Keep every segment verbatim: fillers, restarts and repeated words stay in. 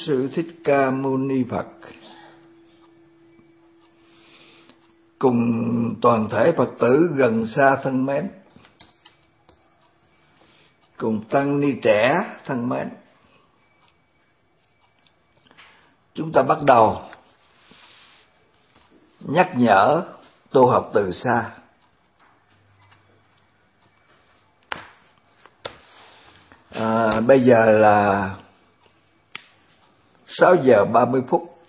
Sư Thích Ca Mâu Ni Phật, cùng toàn thể Phật tử gần xa thân mến, cùng tăng ni trẻ thân mến, chúng ta bắt đầu nhắc nhở tu học từ xa. À, bây giờ là sáu giờ ba mươi phút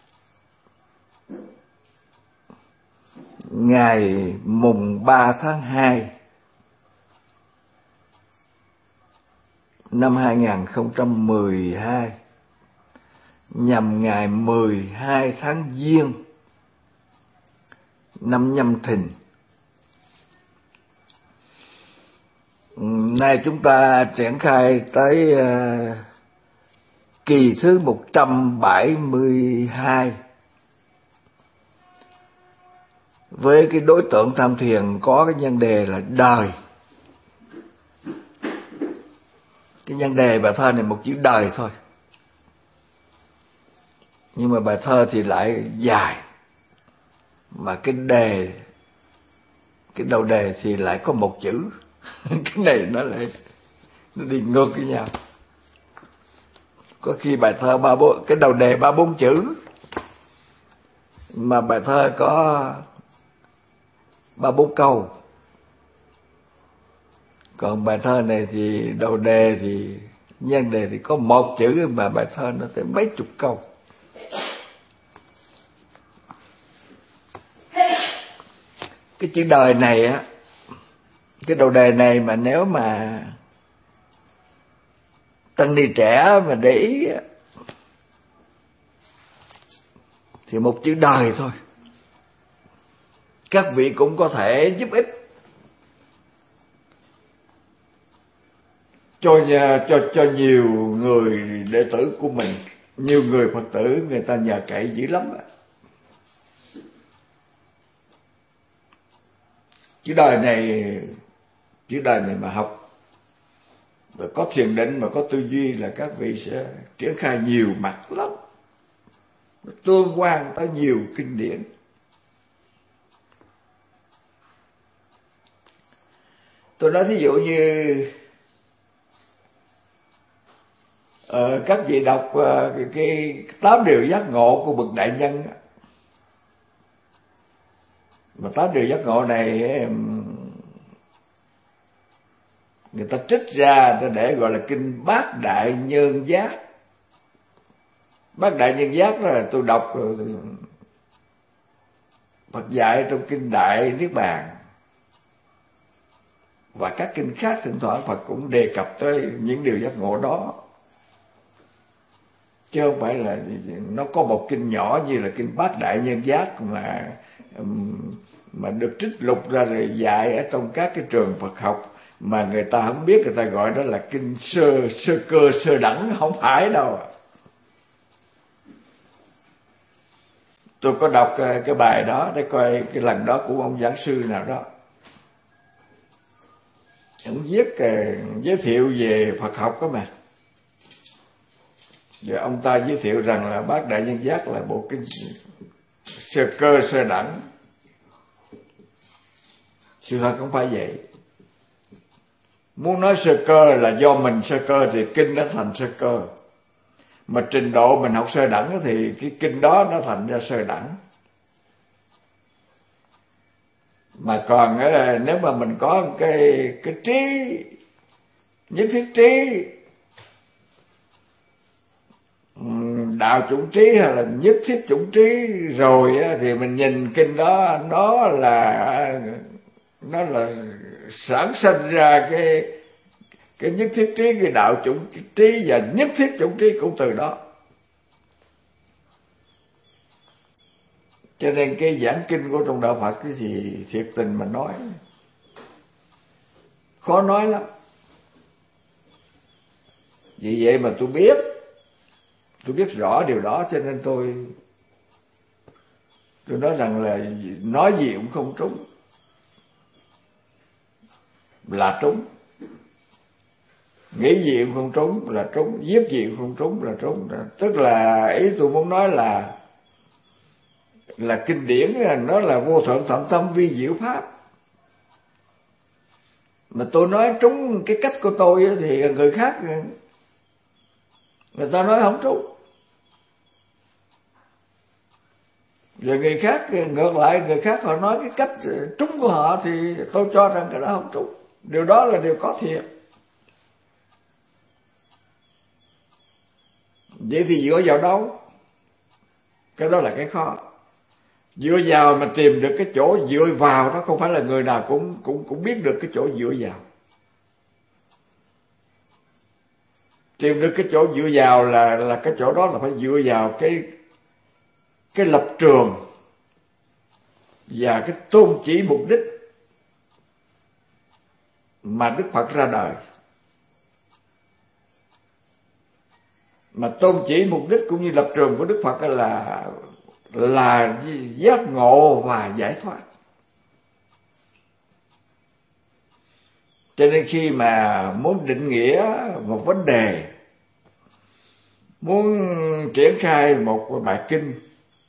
ngày mùng ba tháng hai năm hai nghìn không trăm mười hai, nhằm ngày mười hai tháng Giêng năm Nhâm Thìn. Nay chúng ta triển khai tới uh, kỳ thứ một trăm bảy mươi hai với cái đối tượng tham thiền có cái nhân đề là đời. Cái nhân đề bài thơ này một chữ đời thôi, nhưng mà bài thơ thì lại dài, mà cái đề, cái đầu đề thì lại có một chữ. Cái này nó lại nó đi ngược với nhau. Có khi bài thơ ba bốn, cái đầu đề ba bốn chữ, mà bài thơ có ba bốn câu. Còn bài thơ này thì đầu đề thì nhân đề thì có một chữ, mà bài thơ nó tới mấy chục câu. Cái chữ đời này á, cái đầu đề này mà nếu mà tăng ni trẻ mà để ý thì một chữ đời thôi, các vị cũng có thể giúp ích cho cho cho nhiều người đệ tử của mình, nhiều người Phật tử người ta nhờ cậy dữ lắm. Chữ đời này, chữ đời này mà học và có thiền định mà có tư duy là các vị sẽ triển khai nhiều mặt lắm, tương quan tới nhiều kinh điển. Tôi nói thí dụ như uh, các vị đọc uh, cái, cái tám điều giác ngộ của bậc đại nhân. Mà tám điều giác ngộ này người ta trích ra để gọi là kinh Bát Đại Nhân Giác. Bát Đại Nhân Giác là tôi đọc Phật dạy trong kinh Đại Niết Bàn, và các kinh khác thỉnh thoảng Phật cũng đề cập tới những điều giác ngộ đó, chứ không phải là nó có một kinh nhỏ như là kinh Bát Đại Nhân Giác mà mà được trích lục ra rồi dạy ở trong các cái trường Phật học, mà người ta không biết, người ta gọi đó là kinh sơ sơ cơ sơ đẳng. Không phải đâu. Tôi có đọc cái, cái bài đó để coi cái lần đó của ông giảng sư nào đó, ông viết uh, giới thiệu về Phật học đó mà. Rồi ông ta giới thiệu rằng là Bát Đại Nhân Giác là bộ kinh sơ cơ sơ đẳng. Sự thật không phải vậy. Muốn nói sơ cơ là do mình sơ cơ thì kinh nó thành sơ cơ, mà trình độ mình học sơ đẳng thì cái kinh đó nó thành ra sơ đẳng. Mà còn nếu mà mình có cái cái trí, nhất thiết trí, đạo chủng trí hay là nhất thiết chủng trí rồi thì mình nhìn kinh đó, nó là nó là sản sinh ra cái cái nhất thiết trí, cái đạo chủng trí và nhất thiết chủng trí cũng từ đó. Cho nên cái giảng kinh của trong đạo Phật cái gì thiệt tình mà nói khó nói lắm. Vì vậy mà tôi biết, tôi biết rõ điều đó, cho nên tôi tôi nói rằng là nói gì cũng không trúng, là trúng. nghĩ gì cũng không trúng là trúng, giết gì cũng không trúng là trúng. Tức là ý tôi muốn nói là là kinh điển nó là vô thượng thậm tâm vi diệu pháp. Mà tôi nói trúng cái cách của tôi thì người khác người ta nói không trúng. Rồi người khác ngược lại, người khác họ nói cái cách trúng của họ thì tôi cho rằng cái đó không trúng. Điều đó là điều có thiệt. Vậy thì dựa vào đâu? Cái đó là cái khó. Dựa vào mà tìm được cái chỗ dựa vào đó không phải là người nào cũng cũng cũng biết được cái chỗ dựa vào. Tìm được cái chỗ dựa vào là là cái chỗ đó là phải dựa vào cái cái lập trường và cái tôn chỉ mục đích mà Đức Phật ra đời. Mà tôn chỉ mục đích cũng như lập trường của Đức Phật là là giác ngộ và giải thoát. Cho nên khi mà muốn định nghĩa một vấn đề, muốn triển khai một bài kinh,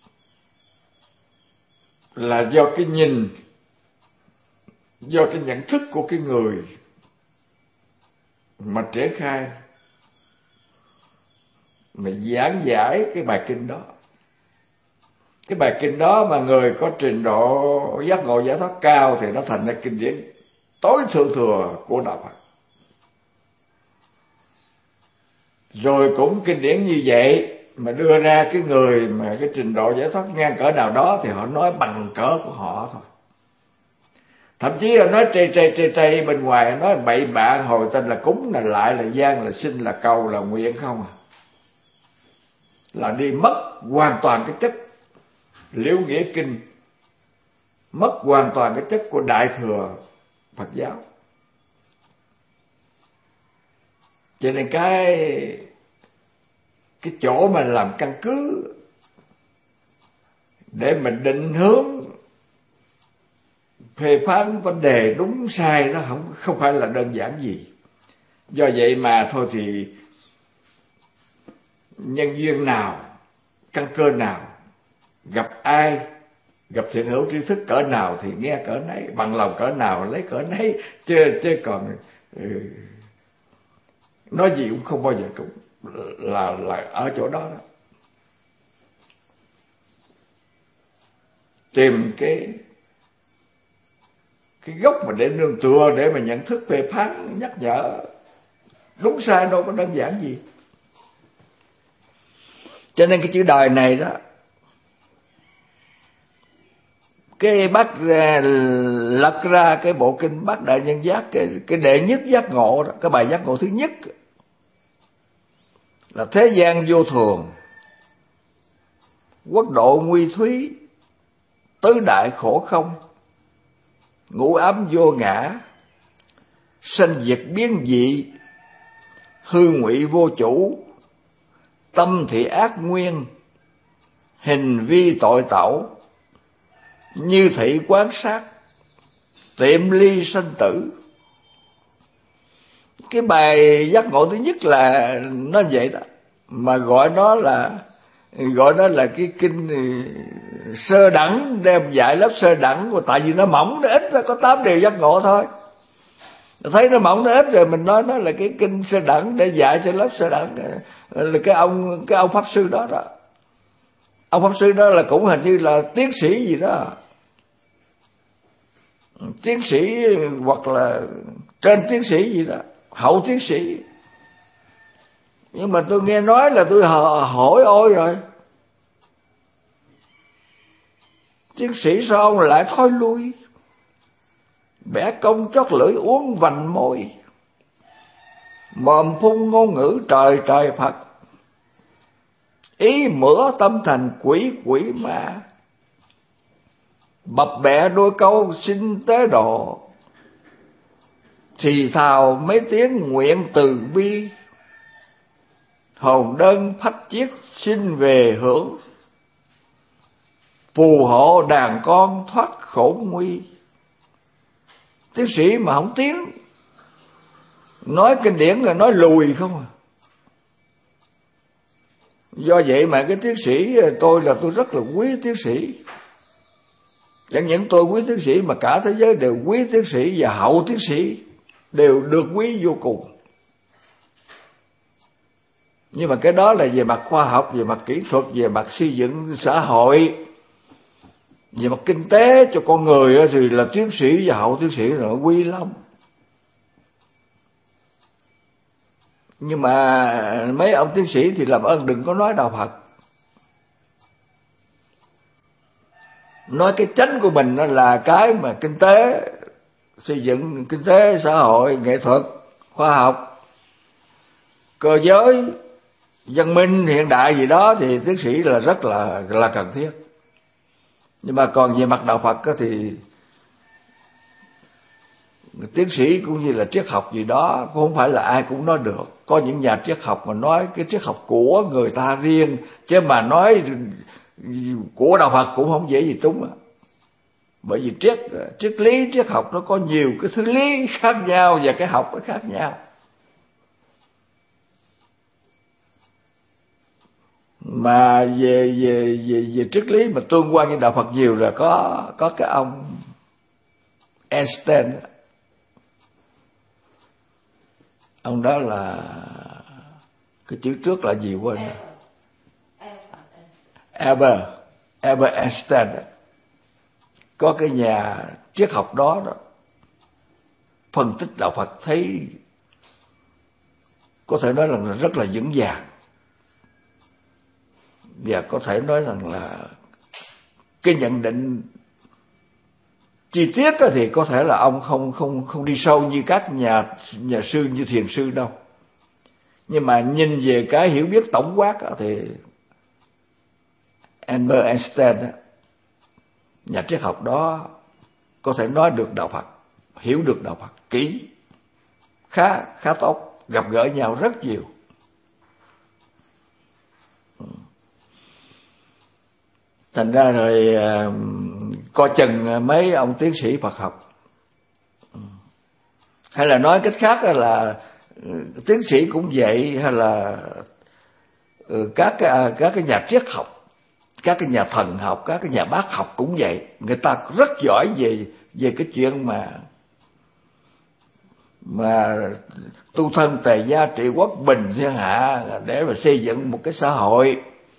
là do cái nhìn, do cái nhận thức của cái người mà triển khai, mà giảng giải cái bài kinh đó. Cái bài kinh đó mà người có trình độ giác ngộ giải thoát cao thì nó thành ra kinh điển tối thượng thừa của đạo Phật. Rồi cũng kinh điển như vậy mà đưa ra cái người mà cái trình độ giải thoát ngang cỡ nào đó thì họ nói bằng cỡ của họ thôi. Thậm chí là nói trây trây trây trây bên ngoài, nói bậy bạ hồi tên là cúng là lại là gian là xin là cầu là nguyện không à. Là đi mất hoàn toàn cái chất Liễu Nghĩa Kinh, mất hoàn toàn cái chất của Đại Thừa Phật giáo. Cho nên cái cái chỗ mà làm căn cứ để mình định hướng phê phán vấn đề đúng sai đó không không phải là đơn giản gì. Do vậy mà thôi thì nhân duyên nào, căn cơ nào, gặp ai, gặp thiện hữu tri thức cỡ nào thì nghe cỡ nấy, bằng lòng cỡ nào lấy cỡ nấy, chứ chứ còn ừ, nói gì cũng không bao giờ trúng, là là ở chỗ đó đó. Tìm cái cái gốc mà để nương tựa để mà nhận thức phê phán nhắc nhở đúng sai đâu có đơn giản gì. Cho nên cái chữ đời này đó, cái bác ra, lật ra cái bộ kinh Bát Đại Nhân Giác, cái, cái đệ nhất giác ngộ đó, cái bài giác ngộ thứ nhất là thế gian vô thường, quốc độ nguy thúy, tứ đại khổ không, ngũ ám vô ngã, sanh diệt biến dị, hư ngụy vô chủ, tâm thị ác nguyên, hình vi tội tẩu, như thị quán sát, tiệm ly sanh tử. Cái bài giác ngộ thứ nhất là nó vậy đó, mà gọi nó là gọi nó là cái kinh sơ đẳng, đem dạy lớp sơ đẳng, tại vì nó mỏng, nó ít, nó có tám điều giác ngộ thôi. Thấy nó mỏng nó ít rồi mình nói nó là cái kinh sơ đẳng để dạy cho lớp sơ đẳng. Là cái ông cái ông pháp sư đó đó, ông pháp sư đó là cũng hình như là tiến sĩ gì đó, tiến sĩ hoặc là trên tiến sĩ gì đó, hậu tiến sĩ. Nhưng mà tôi nghe nói là tôi hỏi ôi rồi, tiến sĩ sao ông lại thối lui, bẻ công chót lưỡi uống vành môi, mồm phun ngôn ngữ trời trời Phật, ý mửa tâm thành quỷ quỷ ma, bập bẹ đôi câu xin tế độ, thì thào mấy tiếng nguyện từ bi, hồn đơn phách chiết xin về hưởng, phù hộ đàn con thoát khổ nguy. Tiến sĩ mà không tiến, nói kinh điển là nói lùi không à. Do vậy mà cái tiến sĩ, tôi là tôi rất là quý tiến sĩ. Chẳng những tôi quý tiến sĩ mà cả thế giới đều quý tiến sĩ, và hậu tiến sĩ đều được quý vô cùng. Nhưng mà cái đó là về mặt khoa học, về mặt kỹ thuật, về mặt xây dựng xã hội, về mặt kinh tế cho con người thì là tiến sĩ và hậu tiến sĩ là quý lắm. Nhưng mà mấy ông tiến sĩ thì làm ơn đừng có nói đạo Phật. Nói cái chánh của mình đó là cái mà kinh tế, xây dựng kinh tế, xã hội, nghệ thuật, khoa học, cơ giới, văn minh, hiện đại gì đó thì tiến sĩ là rất là là cần thiết. Nhưng mà còn về mặt đạo Phật thì tiến sĩ cũng như là triết học gì đó cũng không phải là ai cũng nói được. Có những nhà triết học mà nói cái triết học của người ta riêng, chứ mà nói của đạo Phật cũng không dễ gì trúng. Bởi vì triết triết lý, triết học nó có nhiều cái thứ lý khác nhau và cái học nó khác nhau. Mà về về về về triết lý mà tương quan với đạo Phật nhiều là có có cái ông Einstein. Ông đó là cái chữ trước là gì quên rồi. Albert Albert Einstein. Có cái nhà triết học đó đó phân tích đạo Phật thấy có thể nói là rất là vững vàng, và có thể nói rằng là cái nhận định chi tiết thì có thể là ông không không không đi sâu như các nhà nhà sư như thiền sư đâu. Nhưng mà nhìn về cái hiểu biết tổng quát thì Albert Einstein, nhà triết học đó, có thể nói được đạo Phật, hiểu được đạo Phật kỹ, khá khá tốt, gặp gỡ nhau rất nhiều. Thành ra rồi coi chừng mấy ông tiến sĩ Phật học. Hay là nói cách khác là tiến sĩ cũng vậy, hay là các cái, các cái nhà triết học, các cái nhà thần học, các cái nhà bác học cũng vậy. Người ta rất giỏi về về cái chuyện mà mà tu thân tề gia trị quốc bình thiên hạ, để mà xây dựng một cái xã hội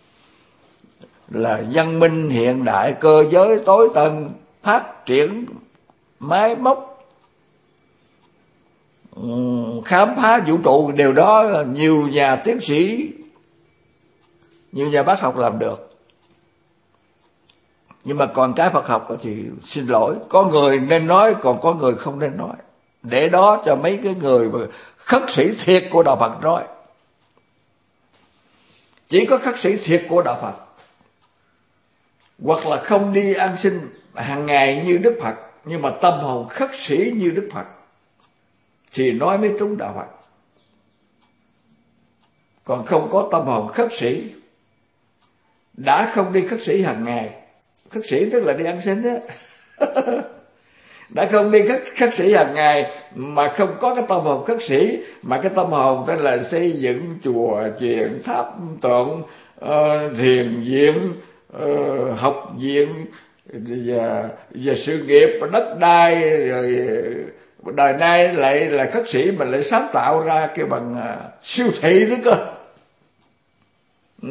là văn minh hiện đại, cơ giới tối tân, phát triển máy móc, khám phá vũ trụ. Điều đó là nhiều nhà tiến sĩ, nhiều nhà bác học làm được. Nhưng mà còn cái Phật học thì xin lỗi, có người nên nói, còn có người không nên nói. Để đó cho mấy cái người mà khất sĩ thiệt của đạo Phật nói. Chỉ có khất sĩ thiệt của đạo Phật, hoặc là không đi ăn xin hàng ngày như Đức Phật, nhưng mà tâm hồn khất sĩ như Đức Phật, thì nói mới trúng đạo Phật. Còn không có tâm hồn khất sĩ, đã không đi khất sĩ hàng ngày, khất sĩ tức là đi ăn xin á đã không đi khất, khất sĩ hàng ngày mà không có cái tâm hồn khất sĩ, mà cái tâm hồn đó là xây dựng chùa chiền, tháp tượng, uh, thiền viện, uh, học viện và, và sự nghiệp đất đai. Rồi đời nay lại là khất sĩ mà lại sáng tạo ra cái bằng uh, siêu thị nữa cơ. ừ.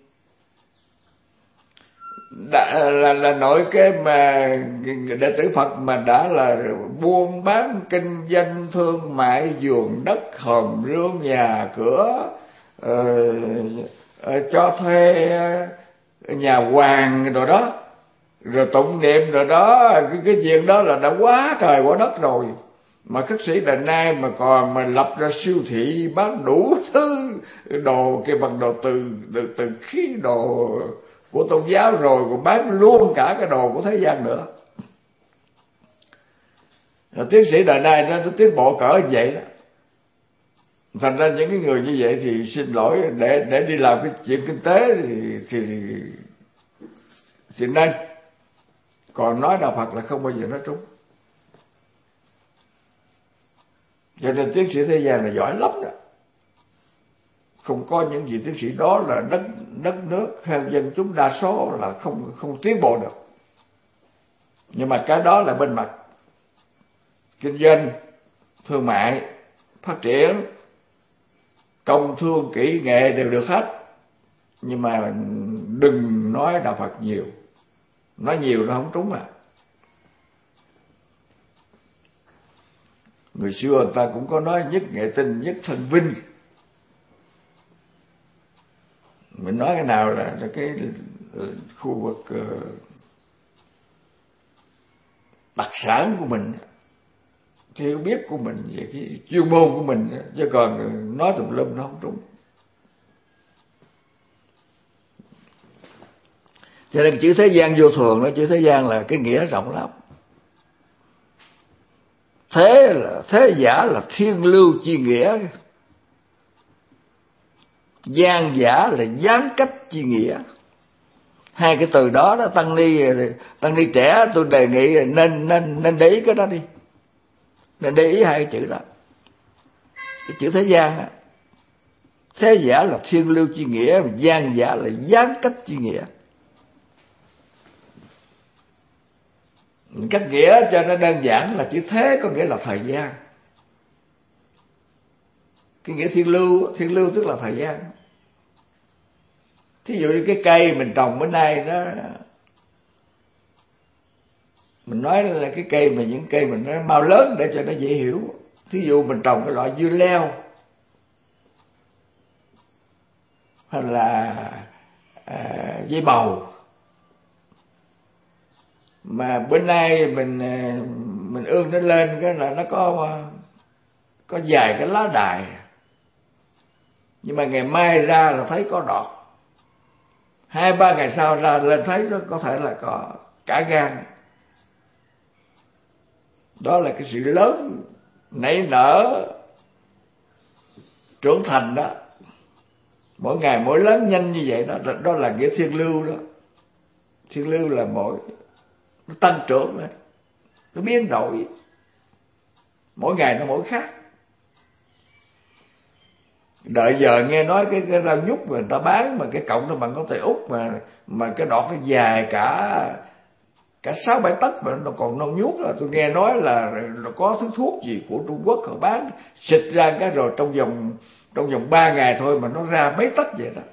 Đã, là, là nội cái mà đệ tử Phật mà đã là buôn bán kinh doanh thương mại, vườn đất, hòm rương, nhà cửa, uh, uh, cho thuê uh, nhà hoàng rồi đó, rồi tụng niệm rồi đó, cái, cái chuyện đó là đã quá trời quá đất rồi. Mà khất sĩ đời nay mà còn mà lập ra siêu thị bán đủ thứ đồ, cái bằng đồ từ từ, từ khí đồ của tôn giáo, rồi còn bán luôn cả cái đồ của thế gian nữa. Rồi tiến sĩ đời nay nó, nó tiến bộ cỡ như vậy đó. Thành ra những cái người như vậy thì xin lỗi, để để đi làm cái chuyện kinh tế thì thì, thì, thì nên. Còn nói đạo Phật là không bao giờ nói trúng. Cho nên tiến sĩ thế gian là giỏi lắm đó. Không có những gì tiến sĩ đó là đất đất nước hay dân chúng đa số là không không tiến bộ được. Nhưng mà cái đó là bên mặt kinh doanh, thương mại, phát triển, công thương, kỹ nghệ đều được hết. Nhưng mà đừng nói đạo Phật nhiều. Nói nhiều nó không trúng à. Người xưa người ta cũng có nói nhất nghệ tinh, nhất thân vinh. Mình nói cái nào là cái khu vực đặc sản của mình, cái hiểu biết của mình, về cái chuyên môn của mình, chứ còn nói tùm lum nó không trúng. Cho nên chữ thế gian vô thường đó, chữ thế gian là cái nghĩa rộng lắm. Thế là thế giả là thiên lưu chi nghĩa, gian giả là gián cách chi nghĩa. Hai cái từ đó đó tăng ni tăng ni trẻ tôi đề nghị nên nên nên để ý cái đó đi, nên để ý hai cái chữ đó. Cái chữ thế gian á, thế giả là thiên lưu chi nghĩa, gian giả là gián cách chi nghĩa. Cách nghĩa cho nó đơn giản là chữ thế có nghĩa là thời gian. Cái nghĩa thiên lưu, thiên lưu tức là thời gian. Thí dụ như cái cây mình trồng bữa nay đó, mình nói là cái cây mà những cây mình nó mau lớn để cho nó dễ hiểu. Thí dụ mình trồng cái loại dưa leo hay là à, dây bầu, mà bữa nay mình mình ương nó lên cái là nó có có vài cái lá đài, nhưng mà ngày mai ra là thấy có đọt, hai ba ngày sau ra lên thấy nó có thể là có cả gan. Đó là cái sự lớn nảy nở trưởng thành đó, mỗi ngày mỗi lớn nhanh như vậy đó. Đó là nghĩa thiên lưu đó. Thiên lưu là mỗi nó tăng trưởng đó, nó biến đổi, mỗi ngày nó mỗi khác. Đợi giờ nghe nói cái, cái rau nhút mà người ta bán mà cái cọng nó bằng có tay út, mà mà cái đọt nó dài cả cả sáu bảy tấc mà nó còn non nhút, là tôi nghe nói là nó có thứ thuốc gì của Trung Quốc họ bán xịt ra cái rồi trong vòng trong vòng ba ngày thôi mà nó ra mấy tấc vậy đó.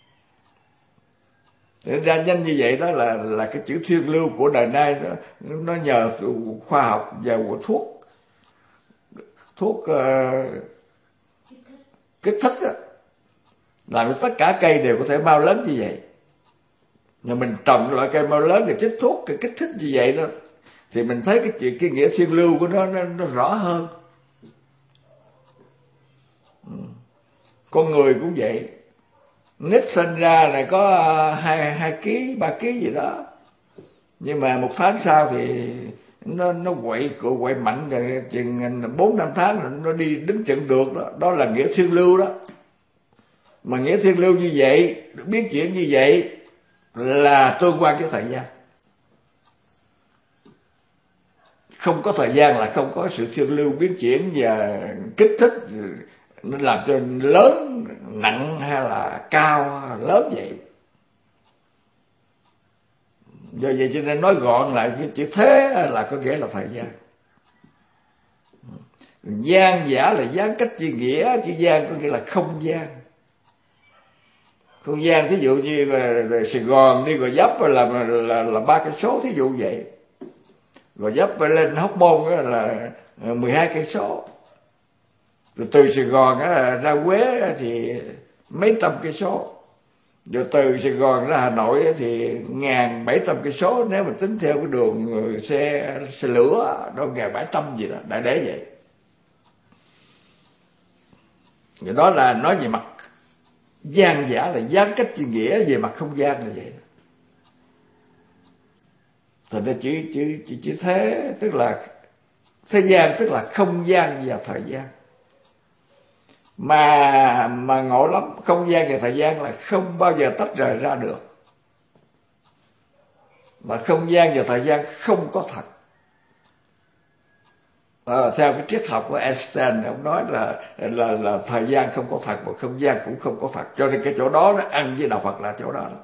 Để ra nhanh như vậy đó là là cái chữ thiên lưu của đời nay đó, nó nhờ khoa học và của thuốc thuốc uh, kích thích đó, làm cho tất cả cây đều có thể mau lớn như vậy. Mà mình trồng loại cây mau lớn thì chích thuốc cái kích thích như vậy đó, thì mình thấy cái chuyện cái nghĩa thiên lưu của nó nó, nó rõ hơn. Con người cũng vậy, nít sinh ra này có hai hai ký ba ký gì đó, nhưng mà một tháng sau thì nó nó quậy cựa quậy mạnh rồi, chừng bốn năm tháng nó đi đứng chừng được đó. Đó là nghĩa thiên lưu đó. Mà nghĩa thiên lưu như vậy, biến chuyển như vậy là tương quan với thời gian. Không có thời gian là không có sự thiên lưu biến chuyển và kích thích nó làm cho lớn nặng hay là cao lớn vậy. Do vậy cho nên nói gọn lại cái chữ thế là có nghĩa là thời gian. Gian giả là gián cách chi nghĩa, chữ gian có nghĩa là không gian. Không gian thí dụ như là Sài Gòn đi Gò Vấp là là là ba cây số, thí dụ vậy. Gò Vấp lên Hóc Môn là mười hai cây số. Rồi từ Sài Gòn ra Huế thì mấy trăm cây số. Rồi từ Sài Gòn ra Hà Nội thì ngàn bảy trăm cây số, nếu mà tính theo cái đường xe xe lửa đâu ngàn bảy trăm gì đó, đại đế vậy. Vậy đó là nói về mặt gian giả là gián cách chi nghĩa, về mặt không gian là vậy. Thành ra chữ chữ chữ chữ thế tức là thế gian, tức là không gian và thời gian. Mà mà ngộ lắm, không gian và thời gian là không bao giờ tách rời ra được. Mà không gian và thời gian không có thật. À, theo cái triết học của Einstein, ông nói là là là thời gian không có thật và không gian cũng không có thật, cho nên cái chỗ đó nó ăn với đạo Phật là chỗ đó đó.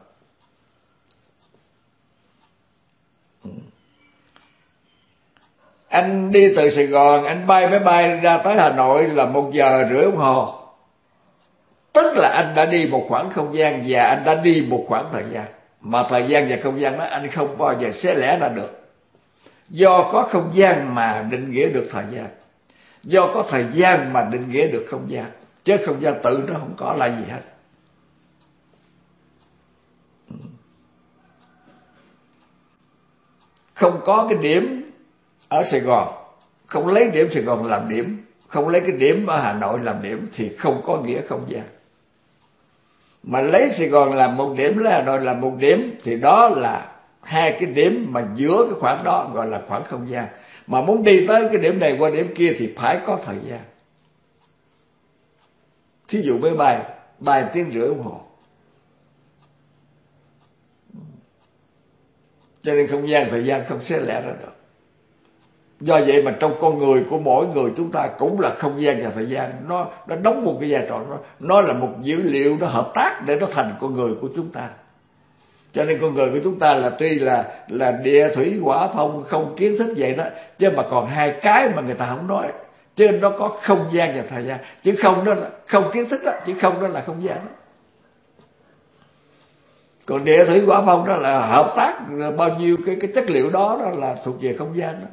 Anh đi từ Sài Gòn, anh bay máy bay ra tới Hà Nội là một giờ rưỡi đồng hồ, tức là anh đã đi một khoảng không gian và anh đã đi một khoảng thời gian, mà thời gian và không gian đó anh không bao giờ xé lẻ ra được. Do có không gian mà định nghĩa được thời gian, do có thời gian mà định nghĩa được không gian, chứ không gian tự nó không có là gì hết. Không có cái điểm ở Sài Gòn, không lấy điểm Sài Gòn làm điểm, không lấy cái điểm ở Hà Nội làm điểm thì không có nghĩa không gian. Mà lấy Sài Gòn làm một điểm, lấy Hà Nội làm một điểm thì đó là hai cái điểm mà giữa cái khoảng đó gọi là khoảng không gian. Mà muốn đi tới cái điểm này qua điểm kia thì phải có thời gian. Thí dụ máy bay, bay tiếng rưỡi đồng hồ. Cho nên không gian thời gian không xé lẻ ra được. Do vậy mà trong con người của mỗi người chúng ta cũng là không gian và thời gian, nó nó đóng một cái vai trò, nó nó là một dữ liệu, nó hợp tác để nó thành con người của chúng ta. Cho nên con người của chúng ta là tuy là là địa thủy hỏa phong không kiến thức vậy đó, chứ mà còn hai cái mà người ta không nói, chứ nó có không gian và thời gian, chứ không đó là không kiến thức đó, chứ không đó là không gian đó. Còn địa thủy hỏa phong đó là hợp tác bao nhiêu cái cái chất liệu đó, đó là thuộc về không gian đó.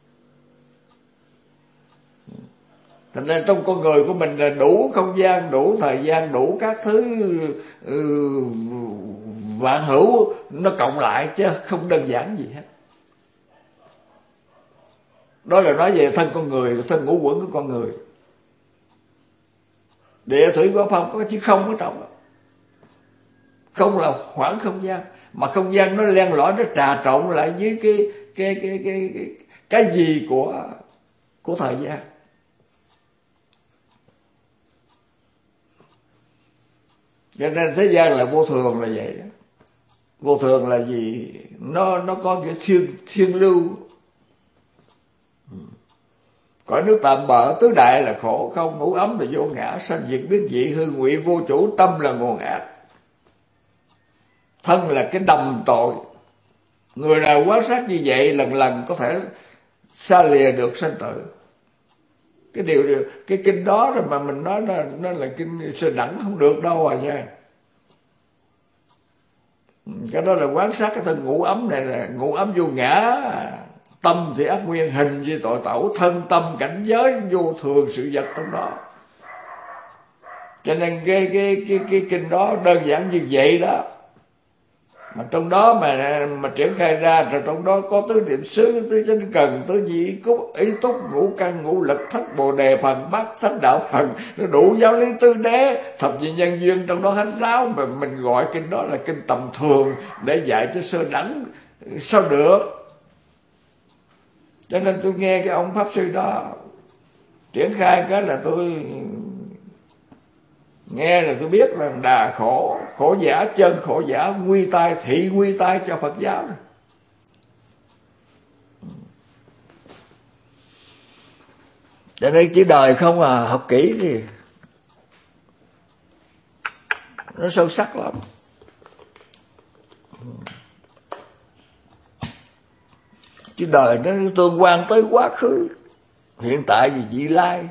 Thành ra trong con người của mình là đủ không gian, đủ thời gian, đủ các thứ ừ, vạn hữu nó cộng lại, chứ không đơn giản gì hết. Đó là nói về thân con người, thân ngũ quẩn của con người. Địa thủy hỏa phong có chứ không ở trong đó. Không là khoảng không gian, mà không gian nó len lỏi, nó trà trộn lại với cái cái cái cái cái, cái gì của của thời gian. Cho nên thế gian là vô thường là vậy đó. Vô thường là gì? Nó nó có cái thiên thiên lưu. Cõi nước tạm bợ tứ đại là khổ không, ngũ ấm là vô ngã, sanh diệt biến dị, hư ngụy vô chủ, tâm là nguồn ác. Thân là cái đầm tội. Người nào quan sát như vậy lần lần có thể xa lìa được sanh tử. Cái điều, điều cái kinh đó rồi mà mình nói nó, nó là kinh sơ đẳng không được đâu à nha. Cái đó là quan sát cái thân ngũ ấm này là ngũ ấm vô ngã, tâm thì ác nguyên, hình như tội tẩu, thân tâm cảnh giới vô thường sự vật trong đó. Cho nên cái cái cái cái kinh đó đơn giản như vậy đó. Mà trong đó mà mà triển khai ra, rồi trong đó có tứ niệm xứ, tứ chánh cần, tứ nhị cúc, ý túc, ngũ căn, ngũ lực, thất bồ đề phần, bát thánh đạo phần, nó đủ giáo lý tứ đế, thập nhị nhân duyên trong đó hết ráo. Mà mình gọi kinh đó là kinh tầm thường để dạy cho sơ đẳng sao được. Cho nên tôi nghe cái ông pháp sư đó triển khai cái là tôi nghe rồi tôi biết là đà khổ, khổ giả, chân khổ giả, nguy tai, thị nguy tai cho Phật giáo này. Cho nên chỉ đời không à, học kỹ thì nó sâu sắc lắm. Chứ đời nó tương quan tới quá khứ, hiện tại và vị lai.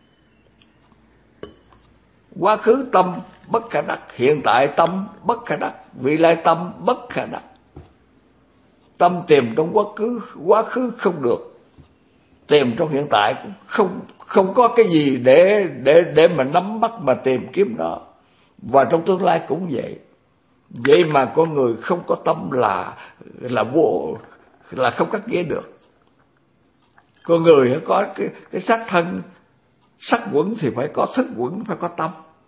Quá khứ tâm bất khả đắc, hiện tại tâm bất khả đắc, vị lai tâm bất khả đắc. Tâm tìm trong quá khứ, quá khứ không được, tìm trong hiện tại cũng không không có cái gì để để để mà nắm bắt mà tìm kiếm đó. Và trong tương lai cũng vậy. Vậy mà con người không có tâm là là vô, là không cắt nghĩa được. Con người có cái cái xác thân, sắc quẩn thì phải có thức quẩn, phải có tâm.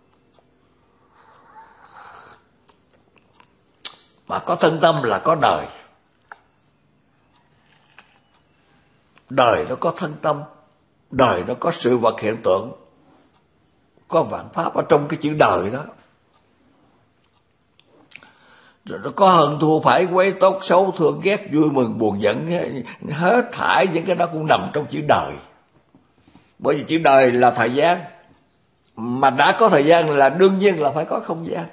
Mà có thân tâm là có đời. Đời nó có thân tâm, đời nó có sự vật hiện tượng, có vạn pháp ở trong cái chữ đời đó. Rồi nó có hận thua phải quấy, tốt xấu thương ghét, vui mừng buồn giận, hết thảy những cái đó cũng nằm trong chữ đời. Bởi vì chữ đời là thời gian, mà đã có thời gian là đương nhiên là phải có không gian.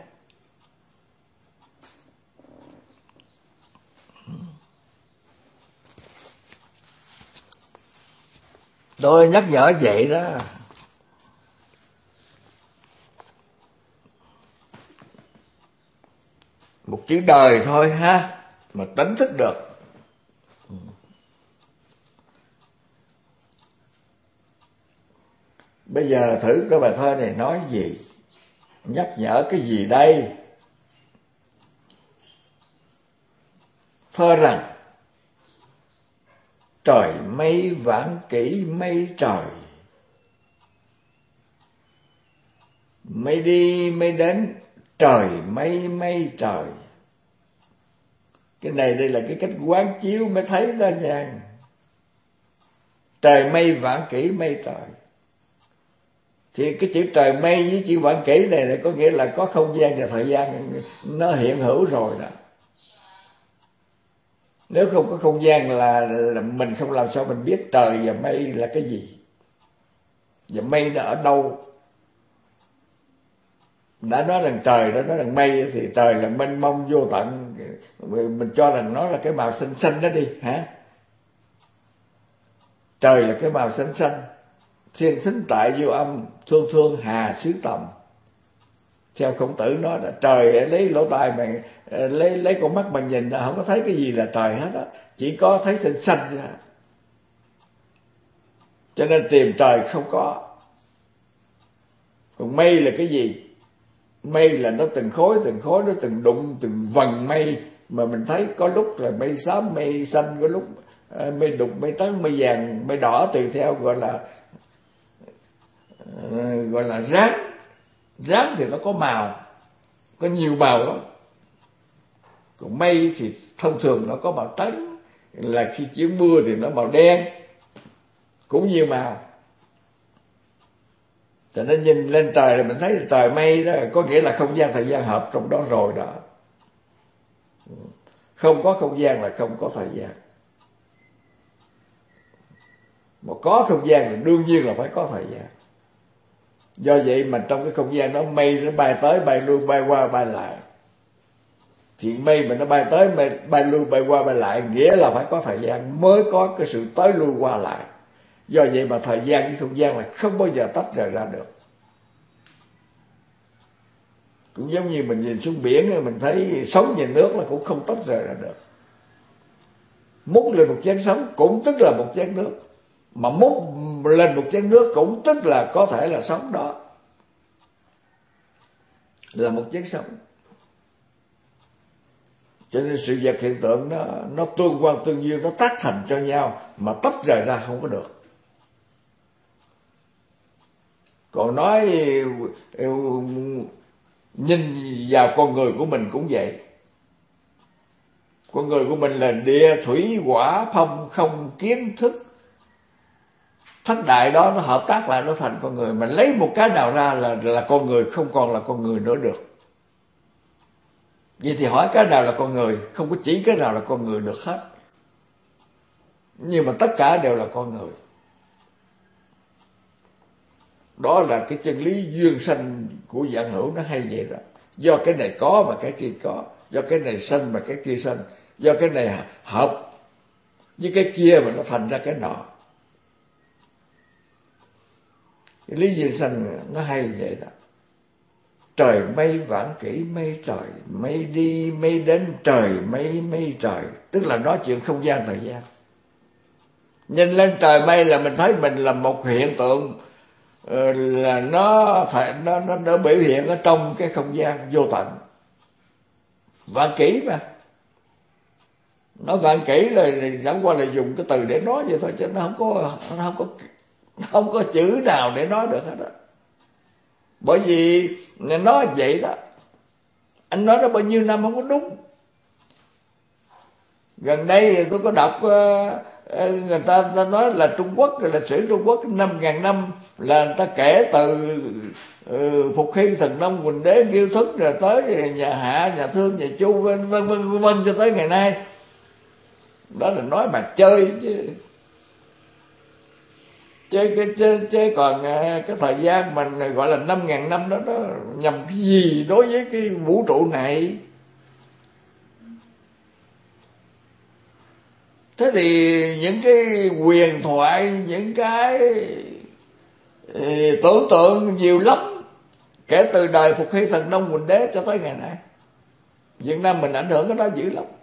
Tôi nhắc nhở vậy đó. Một chữ đời thôi ha, mà tỉnh thức được. Bây giờ thử cái bài thơ này nói gì, nhắc nhở cái gì đây? Thơ rằng trời mây vạn kỷ mây trời, mây đi mây đến trời mây mây trời. Cái này đây là cái cách quán chiếu mới thấy đó nha. Trời mây vạn kỷ mây trời, thì cái chữ trời mây với chữ vạn kỷ này, này có nghĩa là có không gian và thời gian nó hiện hữu rồi đó. Nếu không có không gian là, là mình không làm sao mình biết trời và mây là cái gì, và mây nó ở đâu. Đã nói rằng trời, đã nói rằng mây, thì trời là mênh mông vô tận, mình cho rằng nó là cái màu xanh xanh đó đi hả. Trời là cái màu xanh xanh, thiên thính tại vô âm, thương thương hà xứ tầm. Theo Khổng Tử nói là trời lấy lỗ tai mà lấy lấy con mắt mà nhìn là không có thấy cái gì là trời hết á, chỉ có thấy xanh xanh ra. Cho nên tìm trời không có. Còn mây là cái gì? Mây là nó từng khối từng khối, nó từng đụng từng vần mây, mà mình thấy có lúc là mây xám mây xanh, có lúc mây đục mây trắng mây vàng mây đỏ, tùy theo gọi là gọi là ráng. Ráng thì nó có màu, có nhiều màu lắm. Còn mây thì thông thường nó có màu trắng, là khi chiếu mưa thì nó màu đen, cũng nhiều màu. Cho nên nhìn lên trời là mình thấy là trời mây đó, có nghĩa là không gian thời gian hợp trong đó rồi đó. Không có không gian là không có thời gian. Mà có không gian thì đương nhiên là phải có thời gian. Do vậy mà trong cái không gian đó mây nó bay tới bay lui, bay qua bay lại. Thì mây mà nó bay tới bay, bay lui bay qua bay lại, nghĩa là phải có thời gian mới có cái sự tới lui qua lại. Do vậy mà thời gian với không gian là không bao giờ tách rời ra được. Cũng giống như mình nhìn xuống biển, mình thấy sóng nhìn nước là cũng không tách rời ra được. Múc lên một chén sóng cũng tức là một chén nước, mà múc lên một chén nước cũng tức là có thể là sóng đó, là một chén sóng. Cho nên sự vật hiện tượng nó nó tương quan tương duyên, nó tác thành cho nhau mà tách rời ra không có được. Còn nói nhìn vào con người của mình cũng vậy. Con người của mình là địa thủy hỏa phong không kiến thức, thất đại đó nó hợp tác lại nó thành con người. Mình lấy một cái nào ra là là con người, không còn là con người nữa được. Vậy thì hỏi cái nào là con người? Không có chỉ cái nào là con người được hết. Nhưng mà tất cả đều là con người. Đó là cái chân lý duyên sanh của vạn hữu, nó hay vậy đó. Do cái này có mà cái kia có, do cái này sanh mà cái kia sanh, do cái này hợp với cái kia mà nó thành ra cái nọ. Cái lý duyên sanh nó hay vậy đó. Trời mây vạn kỷ mây trời, mây đi mây đến trời mây mây trời. Tức là nói chuyện không gian thời gian. Nhìn lên trời mây là mình thấy mình là một hiện tượng, là nó phải nó nó nó biểu hiện ở trong cái không gian vô tận. Vạn kỷ mà. Nói vạn kỷ là chẳng qua là dùng cái từ để nói vậy thôi, chứ nó không có nó không có nó không có chữ nào để nói được hết á. Bởi vì nói vậy đó, anh nói nó bao nhiêu năm không có đúng. Gần đây tôi có đọc người ta, ta nói là Trung Quốc, lịch sử Trung Quốc năm ngàn năm là người ta kể từ uh, Phục Hy Thần Nông Quỳnh Đế Kiêu Thức rồi tới nhà Hạ, nhà Thương, nhà Chu vân vân vân vân cho tới ngày nay. Đó là nói mà chơi chứ. chứ cái chứ, chứ còn cái thời gian mình gọi là năm ngàn năm đó, nó nhằm cái gì đối với cái vũ trụ này? Thế thì những cái huyền thoại, những cái tưởng tượng nhiều lắm, kể từ đời Phục Hy Thần Nông Quỳnh Đế cho tới ngày nay. Việt Nam mình ảnh hưởng cái đó dữ lắm.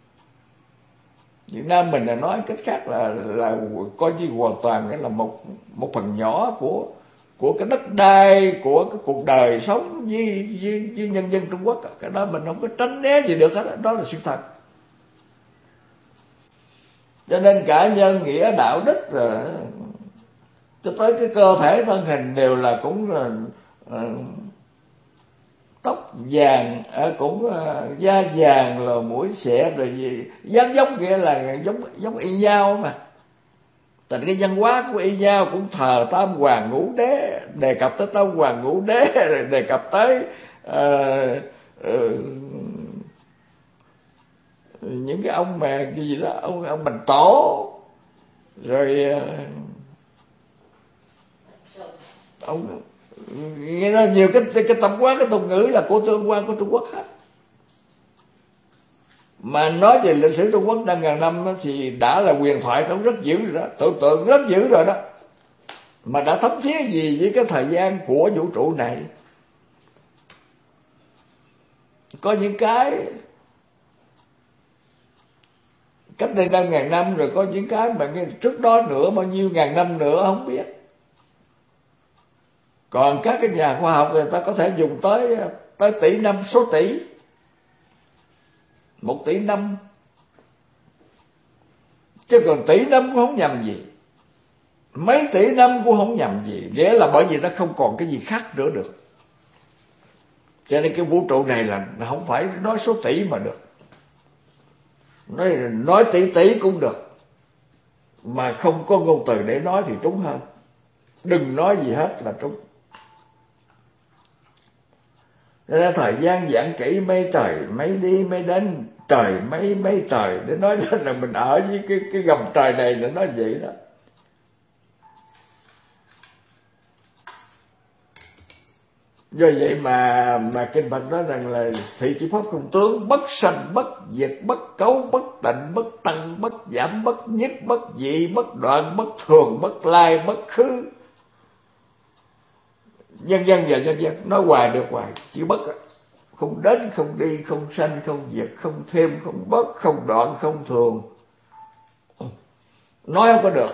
Việt Nam mình là nói cách khác là là coi như hoàn toàn là một một phần nhỏ của của cái đất đai, của cái cuộc đời sống với, với, với nhân dân Trung Quốc. Cái đó mình không có tránh né gì được hết, đó, đó là sự thật. Cho nên cả nhân nghĩa đạo đức rồi cho tới cái cơ thể thân hình đều là cũng là uh, tóc vàng, uh, cũng uh, da vàng, rồi mũi xẻ, rồi gì dáng giống kia là giống giống y nhau mà. Tại cái văn hóa của y nhau cũng thờ tam hoàng ngũ đế, đề cập tới tam hoàng ngũ đế, rồi đề cập tới uh, uh, những cái ông mà cái gì đó, ông ông Bành Tổ, rồi uh, ông nghe nói nhiều cái cái tập quán, cái tục ngữ là của tương quan của Trung Quốc hết. Mà nói về lịch sử Trung Quốc năm ngàn năm đó, thì đã là huyền thoại trong rất dữ rồi đó, tưởng tượng rất dữ rồi đó, mà đã thấm thía gì với cái thời gian của vũ trụ này. Có những cái cách đây năm ngàn năm, rồi có những cái mà trước đó nữa bao nhiêu ngàn năm nữa không biết. Còn các cái nhà khoa học người ta có thể dùng tới tới tỷ năm, số tỷ, một tỷ năm, chứ còn tỷ năm cũng không nhầm gì, mấy tỷ năm cũng không nhầm gì. Nghĩa là bởi vì nó không còn cái gì khác nữa được. Cho nên cái vũ trụ này là không phải nói số tỷ mà được, nói nói tỷ tỷ cũng được, mà không có ngôn từ để nói thì trúng hơn. Đừng nói gì hết là trúng. Cho nên thời gian giảng kỹ mây trời mây đi mây đến, trời mấy mấy trời, để nói là mình ở với cái cái gầm trời này là nói vậy đó. Do vậy mà mà kinh Phật nói rằng là thị chỉ pháp không tướng, bất sanh bất diệt, bất cấu bất tịnh, bất tăng bất giảm, bất nhất bất dị, bất đoạn, bất thường, bất lai, bất khứ, nhân dân và nhân dân. Nói hoài được hoài, chỉ bất á, không đến không đi, không sanh không diệt, không thêm không bớt, không đoạn không thường. Nói không có được.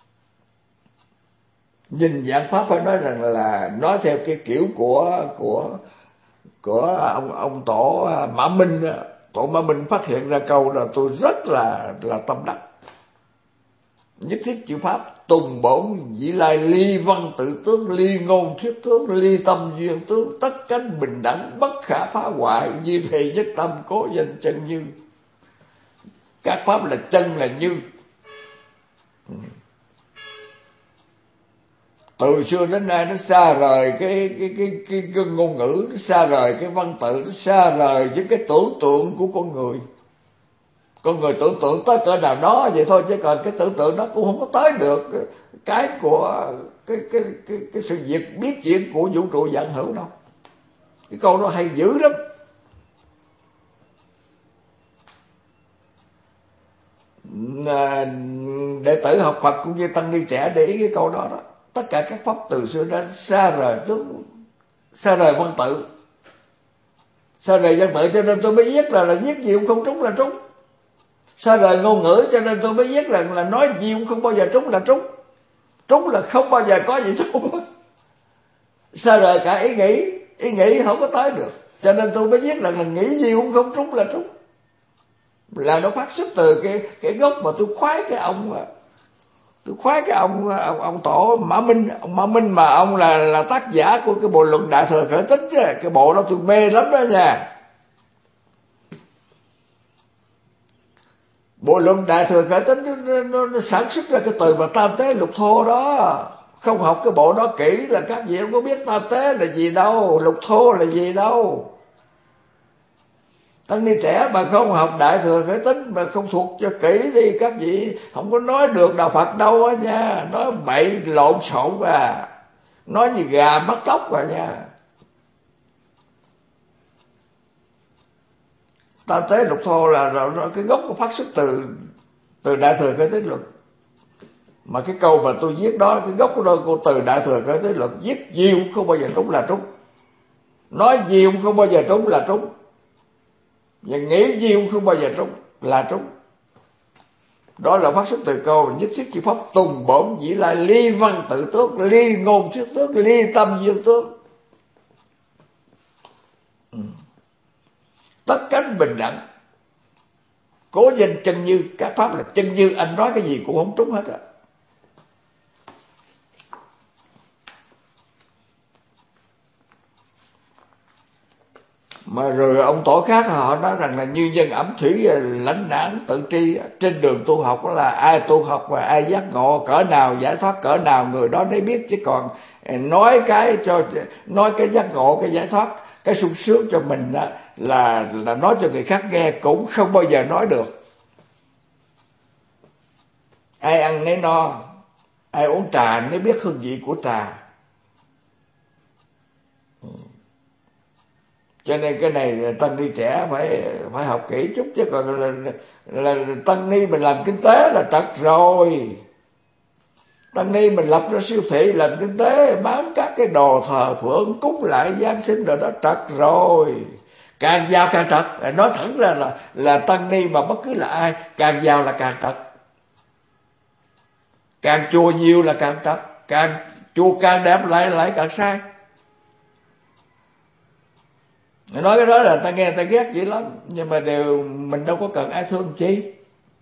Nhìn dạng pháp phải nói rằng là nói theo cái kiểu của của của ông ông tổ Mã Minh. Tổ Mã Minh phát hiện ra câu là tôi rất là là tâm đắc. Nhất thiết chữ pháp, tùng bổn dĩ lai, ly văn tự tướng, ly ngôn thuyết tướng, ly tâm duyên tướng, tất cánh bình đẳng, bất khả phá hoại, duy thị nhất tâm, cố danh chân như. Các pháp là chân, là như. Từ xưa đến nay nó xa rời cái cái cái cái, cái ngôn ngữ, nó xa rời cái văn tự, nó xa rời những cái tưởng tượng của con người. Con người tưởng tượng tới cỡ nào đó vậy thôi, chứ còn cái tưởng tượng đó cũng không có tới được cái của cái cái cái cái sự việc biết chuyện của vũ trụ vạn hữu đâu. Cái câu đó hay dữ lắm. Đệ tử học Phật cũng như tăng ni trẻ để ý cái câu đó đó. Tất cả các pháp từ xưa đã xa rời tướng, xa rời văn tự, xa rời văn tự, cho nên tôi mới viết là là viết gì cũng không trúng là trúng. Xa rời ngôn ngữ, cho nên tôi mới viết rằng là, là nói gì cũng không bao giờ trúng là trúng. Trúng là không bao giờ có gì trúng. Xa rời cả ý nghĩ, ý nghĩ không có tới được, cho nên tôi mới viết rằng là nghĩ gì cũng không trúng là trúng. Là nó phát xuất từ cái cái gốc mà tôi khoái cái ông tôi khoái cái ông ông ông tổ Mã Minh, ông Mã Minh mà ông là là tác giả của cái bộ luận Đại Thừa Khởi Tính, cái bộ đó tôi mê lắm đó nha. Bộ luận Đại Thừa Khởi Tính nó, nó, nó sản xuất ra cái từ mà tam tế lục thô đó. Không học cái bộ đó kỹ là các vị không có biết tam tế là gì đâu, lục thô là gì đâu. Tăng ni trẻ mà không học Đại Thừa Khởi Tín, mà không thuộc cho kỹ đi các vị, không có nói được đạo Phật đâu á nha. Nói bậy lộn xộn à, nói như gà bắt tóc à nha. Ta tế lục thô là, là, là cái gốc nó phát xuất từ từ Đại Thừa Khởi Tín Luận. Mà cái câu mà tôi viết đó, cái gốc của tôi cô từ Đại Thừa Khởi Tín Luận, viết nhiều không bao giờ trúng là trúng, nói nhiều không bao giờ trúng là trúng, và nghĩ nhiều không bao giờ trúng là trúng. Đó là phát xuất từ câu nhất thiết chư pháp tùng bổn dĩ lại, ly văn tự tước, ly ngôn thuyết tước, ly tâm duyên tước. Ừ. Tất cánh bình đẳng, cố danh chân như. Các pháp là chân như, anh nói cái gì cũng không trúng hết á. Mà rồi ông tổ khác họ nói rằng là như nhân ẩm thủy, lãnh đảng tự tri. Trên đường tu học là ai tu học và ai giác ngộ cỡ nào, giải thoát cỡ nào, người đó để biết. Chứ còn nói cái cho nói cái giác ngộ, cái giải thoát, cái sung sướng cho mình đó, là là nói cho người khác nghe cũng không bao giờ nói được. Ai ăn nấy no, ai uống trà nấy biết hương vị của trà. Cho nên cái này tăng ni trẻ phải phải học kỹ chút. Chứ còn là, là, là tăng ni mình làm kinh tế là trật rồi. Tăng ni mình lập ra siêu thị làm kinh tế, bán các cái đồ thờ phượng, cúng lại Giáng sinh rồi đó, trật rồi. Càng giàu càng trật. Nói thẳng ra là là tăng ni mà bất cứ là ai, càng giàu là càng trật, càng chùa nhiều là càng trật, càng chùa càng đẹp lại lại càng sai. Nói cái đó là ta nghe ta ghét dữ lắm. Nhưng mà đều mình đâu có cần ai thương chi.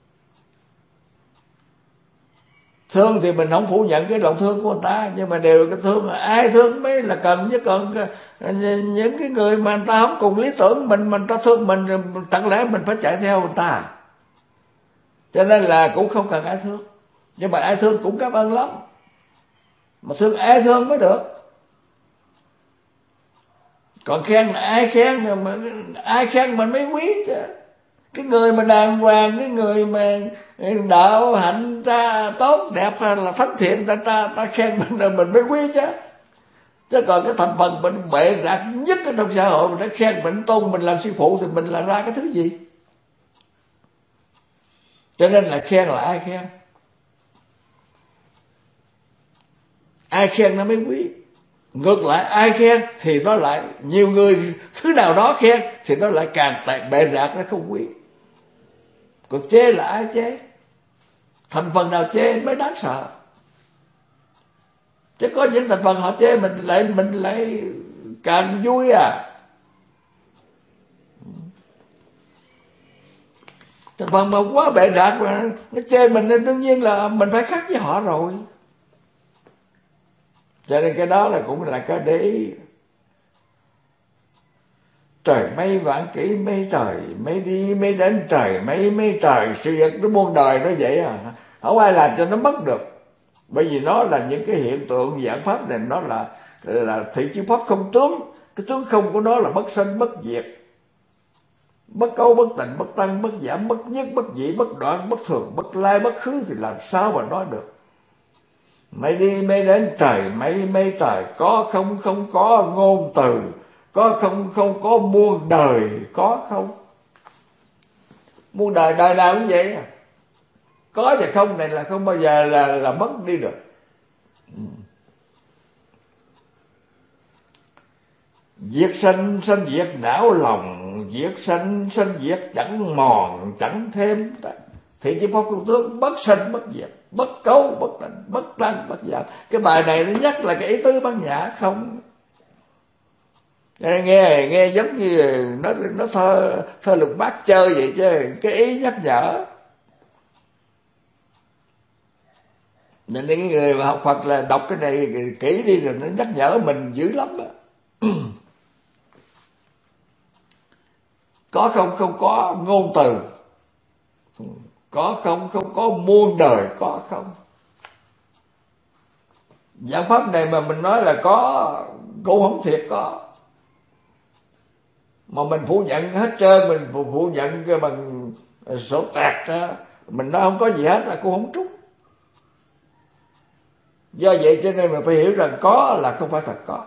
Thương thì mình không phủ nhận cái lòng thương của người ta, nhưng mà đều cái thương ai thương mới là cần. Chứ còn những cái người mà người ta không cùng lý tưởng mình, mình ta thương mình, chẳng lẽ mình phải chạy theo người ta? Cho nên là cũng không cần ai thương. Nhưng mà ai thương cũng cảm ơn lắm. Mà thương ai thương mới được. Còn khen là ai khen mà ai khen mình mới quý chứ. Cái người mà đàng hoàng, cái người mà đạo hạnh ta tốt đẹp hay là thánh thiện, ta ta ta khen mình là mình mới quý chứ. Chứ còn cái thành phần mình bệ rạc nhất ở trong xã hội, mình đã khen mình, tôn mình làm sư phụ, thì mình là ra cái thứ gì? Cho nên là khen là ai khen, ai khen nó mới quý. Ngược lại ai khen thì nó lại, nhiều người thứ nào đó khen thì nó lại càng tệ bệ rạc, nó không quý. Còn chê là ai chê, thành phần nào chê mới đáng sợ. Chứ có những thành phần họ chê mình lại mình lại càng vui à. Thành phần mà quá bệ rạc mà nó chê mình, nên đương nhiên là mình phải khác với họ rồi. Cho nên cái đó là cũng là cái để ý. Trời mây vạn kỷ mây trời, mây đi mây đến trời mây mây trời. Sự việc nó muôn đời nó vậy à, không ai làm cho nó mất được. Bởi vì nó là những cái hiện tượng dạng pháp này, nó là là thị chư pháp không tướng. Cái tướng không của nó là bất sanh bất diệt, bất cấu bất tịnh, bất tăng bất giảm, bất nhất bất dị, bất đoạn bất thường, bất lai bất khứ, thì làm sao mà nói được. Mây đi mây đến trời mây mây trời, có không không có ngôn từ, có không không có muôn đời, có không. Muôn đời đời nào cũng vậy à. Có và không này là không bao giờ là là mất đi được. Diệt sanh sanh diệt não lòng, diệt sanh sanh diệt chẳng mòn chẳng thêm. Thì chỉ pháp công tướng bất sanh bất diệt, bất cấu bất tịnh, bất tăng bất giảm. Cái bài này nó nhắc là cái ý tứ Bát Nhã không. Nghe nghe giống như nó nó thơ thơ Lục Bát chơi vậy chứ, cái ý nhắc nhở. Nên cái người mà học Phật là đọc cái này kỹ đi rồi nó nhắc nhở mình dữ lắm á. Có không không có ngôn từ, có không không có muôn đời, có không. Giảng pháp này mà mình nói là có cũng không thiệt có. mà mình phủ nhận hết trơn, mình phủ nhận cái bằng sổ tạc đó, mình nói không có gì hết là cũng không trúng. Do vậy cho nên mình phải hiểu rằng có là không phải thật có.